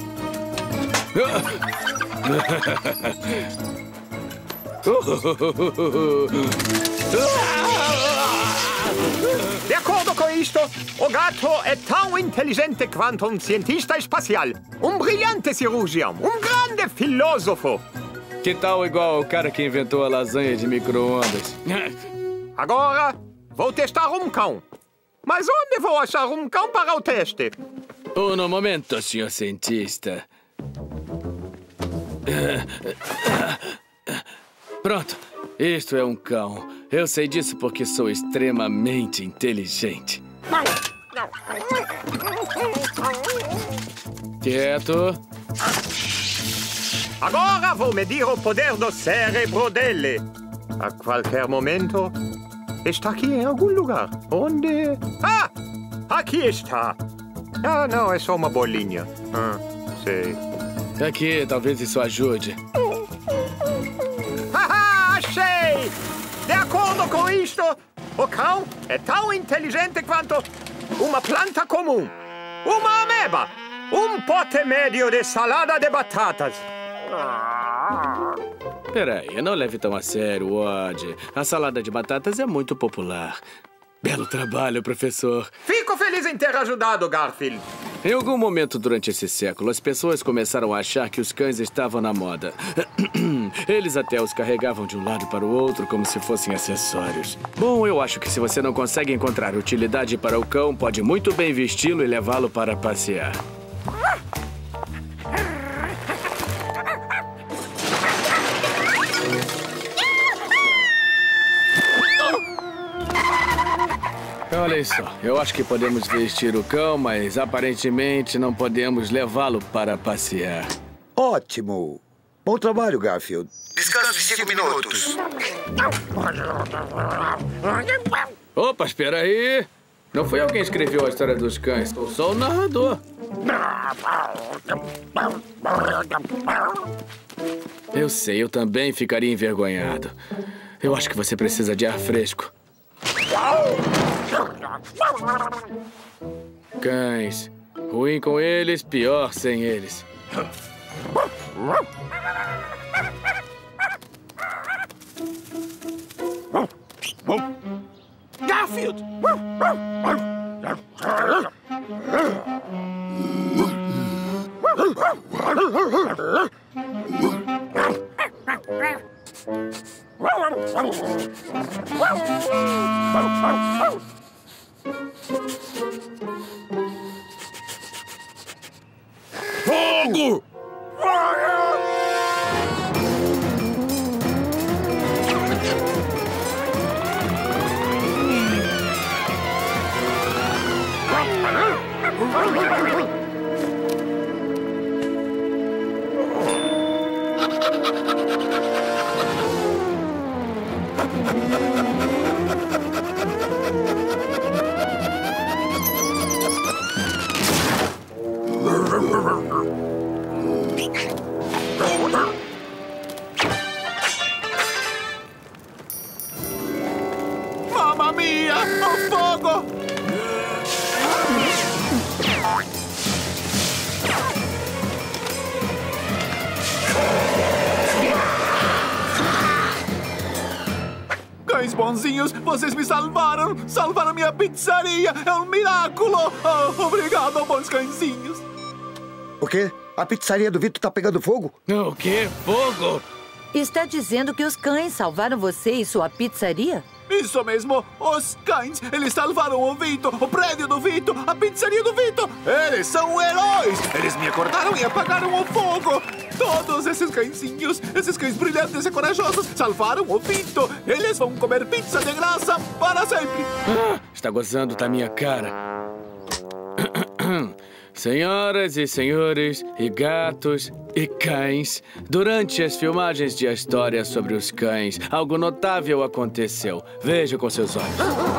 De acordo com isto, o gato é tão inteligente quanto um cientista espacial, um brilhante cirurgião, um grande filósofo. Que tal igual o cara que inventou a lasanha de micro-ondas? Agora, vou testar um cão. Mas onde vou achar um cão para o teste? No momento, senhor cientista. Pronto, isto é um cão. Eu sei disso porque sou extremamente inteligente. Quieto. Agora vou medir o poder do cérebro dele. A qualquer momento, está aqui em algum lugar. Onde? Ah! Aqui está. Ah, não, é só uma bolinha. Sei. Aqui, talvez isso ajude. Haha, achei! De acordo com isto, o cão é tão inteligente quanto uma planta comum, uma ameba, um pote médio de salada de batatas. Peraí, não leve tão a sério, Odd. A salada de batatas é muito popular. Belo trabalho, professor. Fico feliz em ter ajudado, Garfield. Em algum momento durante esse século, as pessoas começaram a achar que os cães estavam na moda. Eles até os carregavam de um lado para o outro como se fossem acessórios. Bom, eu acho que se você não consegue encontrar utilidade para o cão, pode muito bem vesti-lo e levá-lo para passear. Olha só, eu acho que podemos vestir o cão, mas aparentemente não podemos levá-lo para passear. Ótimo! Bom trabalho, Garfield. Descanso de 5 minutos. Opa, espera aí! Não fui eu quem escreveu a história dos cães, sou só o narrador. Eu sei, eu também ficaria envergonhado. Eu acho que você precisa de ar fresco. Cães. Ruim com eles, pior sem eles. Garfield! Fogo! Mamma mia! O fogo! Cães bonzinhos, vocês me salvaram! Salvaram minha pizzaria! É um miraculo! Oh, obrigado, bons cãezinhos! O quê? A pizzaria do Vitor tá pegando fogo? O quê? Fogo? Está dizendo que os cães salvaram você e sua pizzaria? Isso mesmo! Os cães! Eles salvaram o Vito, o prédio do Vito, a pizzaria do Vito! Eles são heróis! Eles me acordaram e apagaram o fogo! Todos esses cãezinhos, esses cães brilhantes e corajosos, salvaram o Vito! Eles vão comer pizza de graça para sempre! Está gozando da minha cara. Senhoras e senhores, e gatos e cães, durante as filmagens de A História sobre os Cães, algo notável aconteceu. Veja com seus olhos.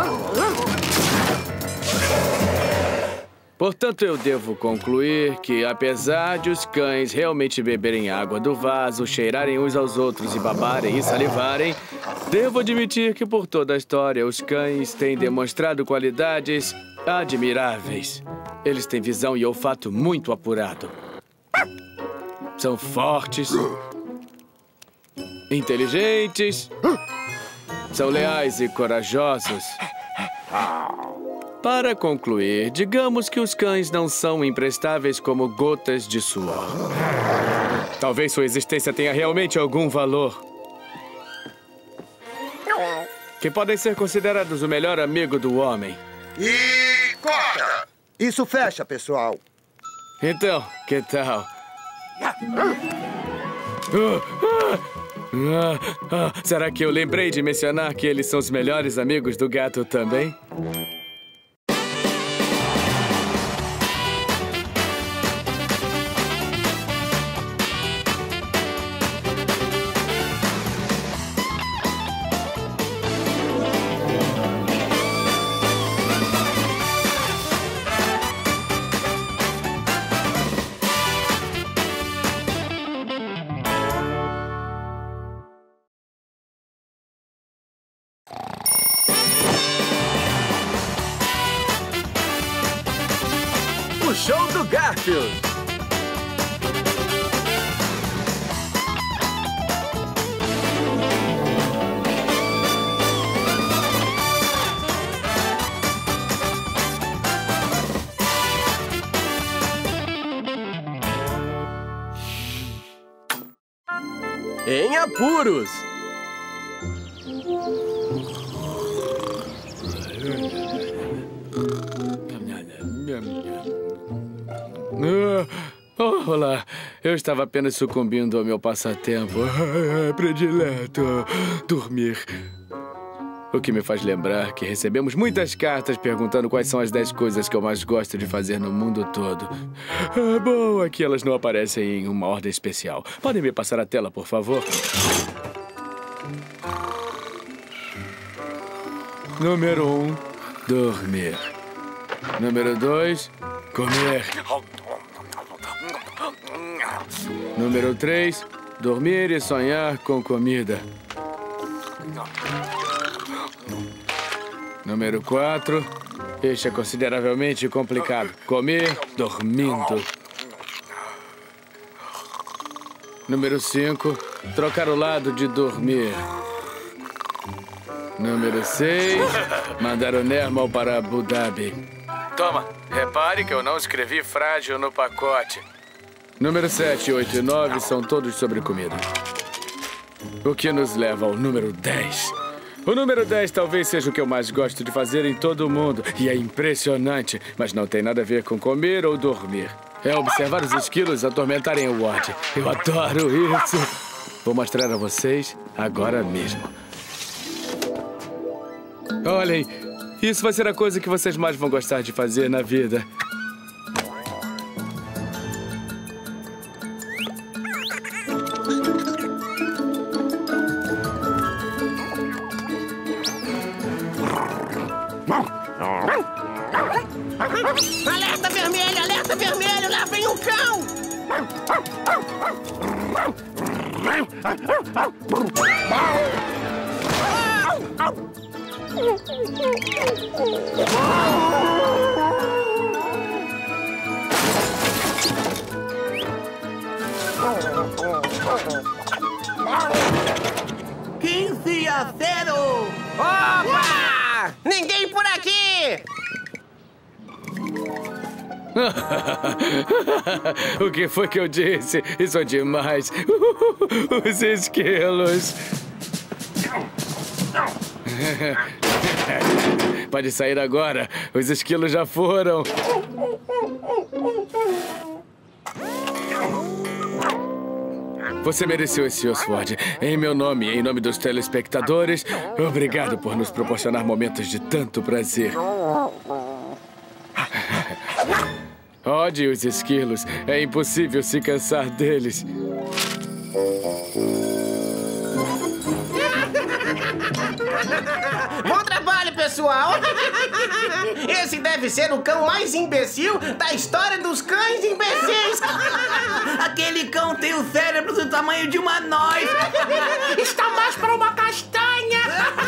Portanto, eu devo concluir que, apesar de os cães realmente beberem água do vaso, cheirarem uns aos outros e babarem e salivarem, devo admitir que, por toda a história, os cães têm demonstrado qualidades admiráveis. Eles têm visão e olfato muito apurado. São fortes, inteligentes, são leais e corajosos. Para concluir, digamos que os cães não são imprestáveis como gotas de suor. Talvez sua existência tenha realmente algum valor. Que podem ser considerados o melhor amigo do homem. E corta! Isso fecha, pessoal. Então, que tal? Será que eu lembrei de mencionar que eles são os melhores amigos do gato também? O show do Garfield. Em apuros. Olá, eu estava apenas sucumbindo ao meu passatempo predileto, dormir. O que me faz lembrar que recebemos muitas cartas perguntando quais são as 10 coisas que eu mais gosto de fazer no mundo todo. Bom, aqui elas não aparecem em uma ordem especial. Podem me passar a tela, por favor? Número 1, dormir. Número 2, comer. Número 3, dormir e sonhar com comida. Número 4, este é consideravelmente complicado. Comer dormindo. Número 5, trocar o lado de dormir. Número 6, mandar o Nermal para Abu Dhabi. Toma, repare que eu não escrevi frágil no pacote. Número 7, 8 e 9 são todos sobre comida. O que nos leva ao número 10. O número 10 talvez seja o que eu mais gosto de fazer em todo o mundo. E é impressionante, mas não tem nada a ver com comer ou dormir. É observar os esquilos atormentarem o Woody. Eu adoro isso. Vou mostrar a vocês agora mesmo. Olhem, isso vai ser a coisa que vocês mais vão gostar de fazer na vida. Alerta vermelho, lá vem um cão! Quinze a 0! Opa! Ninguém por aqui! O que foi que eu disse? Isso é demais. Os esquilos. Pode sair agora. Os esquilos já foram. Você mereceu esse Oswald. Em meu nome e em nome dos telespectadores, obrigado por nos proporcionar momentos de tanto prazer. Ode os esquilos. É impossível se cansar deles. Bom trabalho, pessoal! Esse deve ser o cão mais imbecil da história dos cães imbecis! Aquele cão tem o cérebro do tamanho de uma noz! Está mais para uma castanha!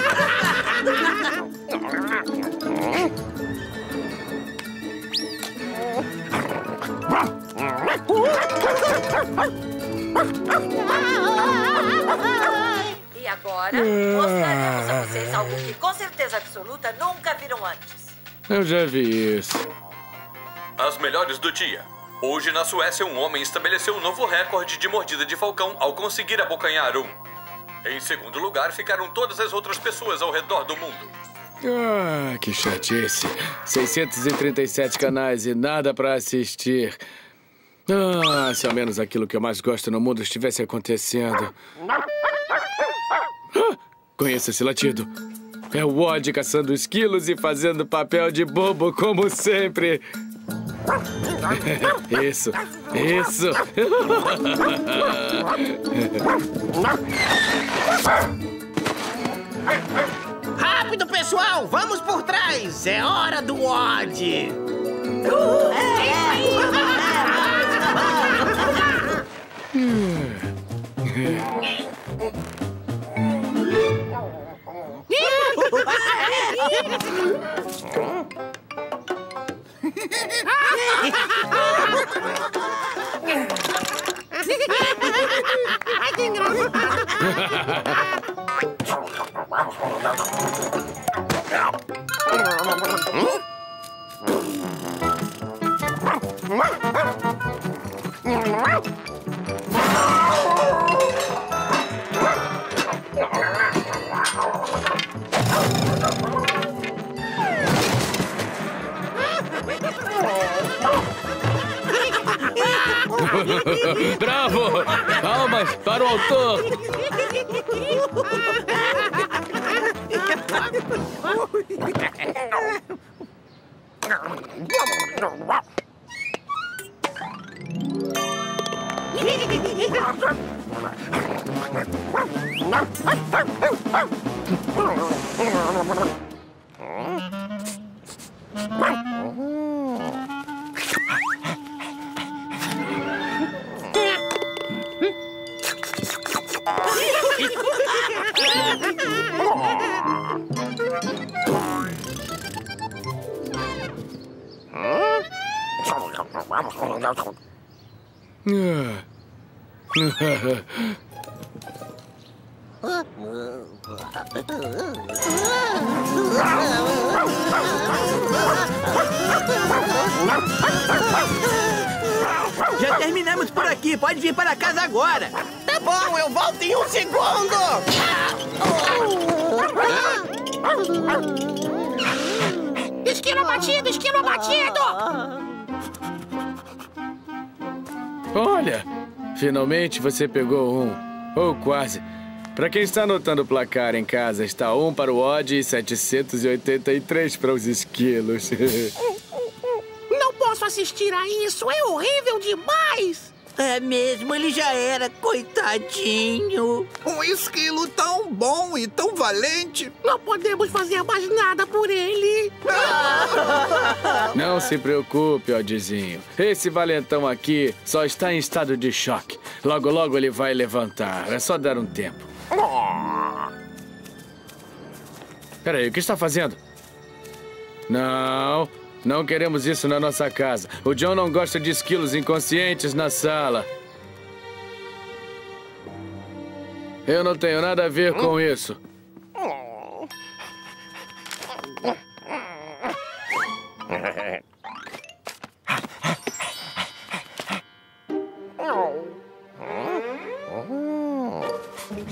E agora, mostraremos a vocês algo que com certeza absoluta nunca viram antes. Eu já vi isso. As melhores do dia. Hoje, na Suécia, um homem estabeleceu um novo recorde de mordida de falcão ao conseguir abocanhar um. Em segundo lugar, ficaram todas as outras pessoas ao redor do mundo. Ah, que chatice. 637 canais e nada pra assistir. Ah, se ao menos aquilo que eu mais gosto no mundo estivesse acontecendo. Ah, conheço esse latido. É o Odd caçando esquilos e fazendo papel de bobo, como sempre. Isso, isso. Rápido, pessoal! Vamos por trás! É hora do Odd! Ai, que engraçado! Bravo! Palmas para o autor! Já terminamos por aqui, pode vir para casa agora. Tá bom, eu volto em um segundo. Esquilo abatido, esquilo abatido! Olha, finalmente você pegou um. Ou quase. Para quem está anotando o placar em casa, está 1 para o Odd e 783 para os esquilos. Não posso assistir a isso, é horrível demais! É mesmo, ele já era, coitadinho. Um esquilo tão bom e tão valente. Não podemos fazer mais nada por ele. Não se preocupe, Oddzinho. Esse valentão aqui só está em estado de choque. Logo, logo ele vai levantar. É só dar um tempo. Peraí, o que está fazendo? Não, não queremos isso na nossa casa. O John não gosta de esquilos inconscientes na sala. Eu não tenho nada a ver com isso.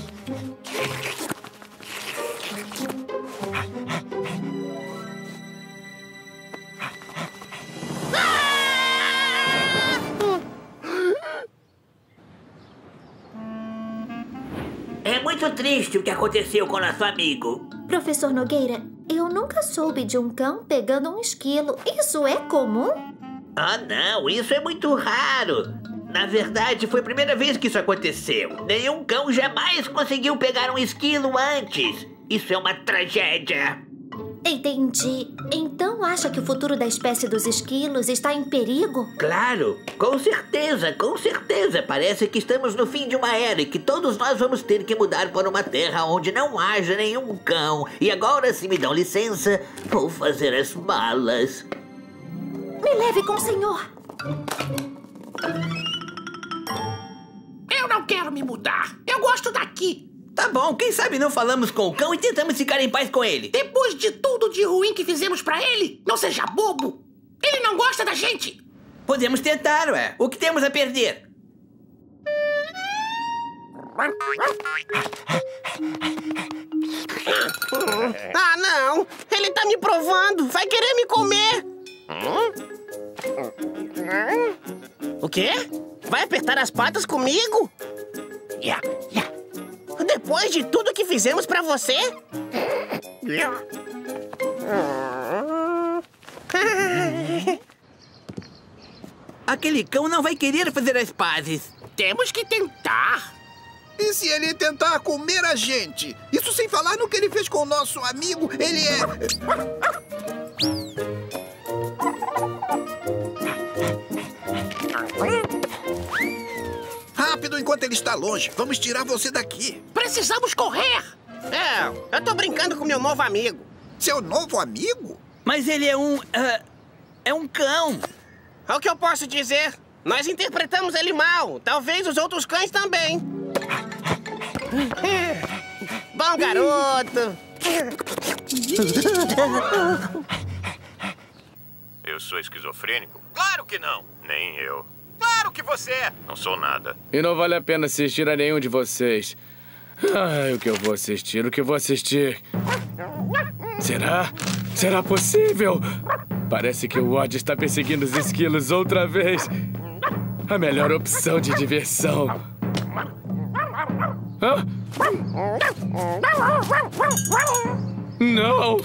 É muito triste o que aconteceu com nosso amigo. Professor Nogueira, eu nunca soube de um cão pegando um esquilo. Isso é comum? Ah, não, isso é muito raro. Na verdade, foi a primeira vez que isso aconteceu. Nenhum cão jamais conseguiu pegar um esquilo antes. Isso é uma tragédia. Entendi. Então acha que o futuro da espécie dos esquilos está em perigo? Claro, com certeza, com certeza. Parece que estamos no fim de uma era e que todos nós vamos ter que mudar para uma terra onde não haja nenhum cão. E agora, se me dão licença, vou fazer as malas. Me leve com o senhor. Eu não quero me mudar. Eu gosto daqui. Tá bom, quem sabe não falamos com o cão e tentamos ficar em paz com ele. Depois de tudo de ruim que fizemos pra ele, não seja bobo. Ele não gosta da gente. Podemos tentar, ué. O que temos a perder? Ah, não! Ele tá me provando! Vai querer me comer! O quê? Vai apertar as patas comigo? Depois de tudo que fizemos pra você? Aquele cão não vai querer fazer as pazes. Temos que tentar. E se ele tentar comer a gente? Isso sem falar no que ele fez com o nosso amigo. Ele é... Rápido enquanto ele está longe. Vamos tirar você daqui. Precisamos correr. Eu tô brincando com meu novo amigo. Seu novo amigo? Mas ele é um... é um cão. É o que eu posso dizer. Nós interpretamos ele mal. Talvez os outros cães também. Bom garoto. Eu sou esquizofrênico? Claro que não. Nem eu. Claro que você é. Não sou nada. E não vale a pena assistir a nenhum de vocês. Ai, o que eu vou assistir? O que eu vou assistir? Será? Será possível? Parece que o Odd está perseguindo os esquilos outra vez. A melhor opção de diversão. Hã? Não!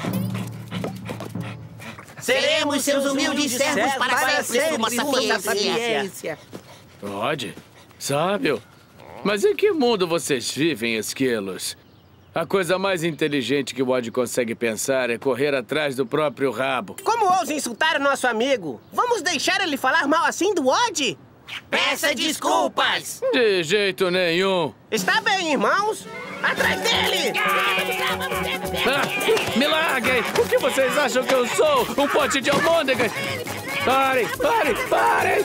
Seremos seus humildes servos para sempre, sua sapiência. Odd? Sábio? Mas em que mundo vocês vivem, esquilos? A coisa mais inteligente que o Odd consegue pensar é correr atrás do próprio rabo. Como ousa insultar o nosso amigo? Vamos deixar ele falar mal assim do Odd? Peça desculpas! De jeito nenhum. Está bem, irmãos. Atrás dele! Me larguem! O que vocês acham que eu sou? Um pote de almôndegas? Parem! Parem! Parem!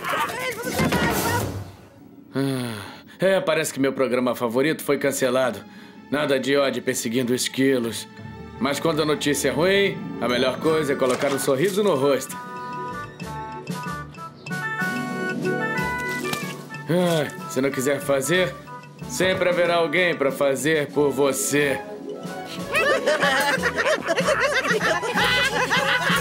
Parece que meu programa favorito foi cancelado. Nada de Odd perseguindo esquilos. Mas quando a notícia é ruim, a melhor coisa é colocar um sorriso no rosto. Se não quiser fazer, sempre haverá alguém para fazer por você.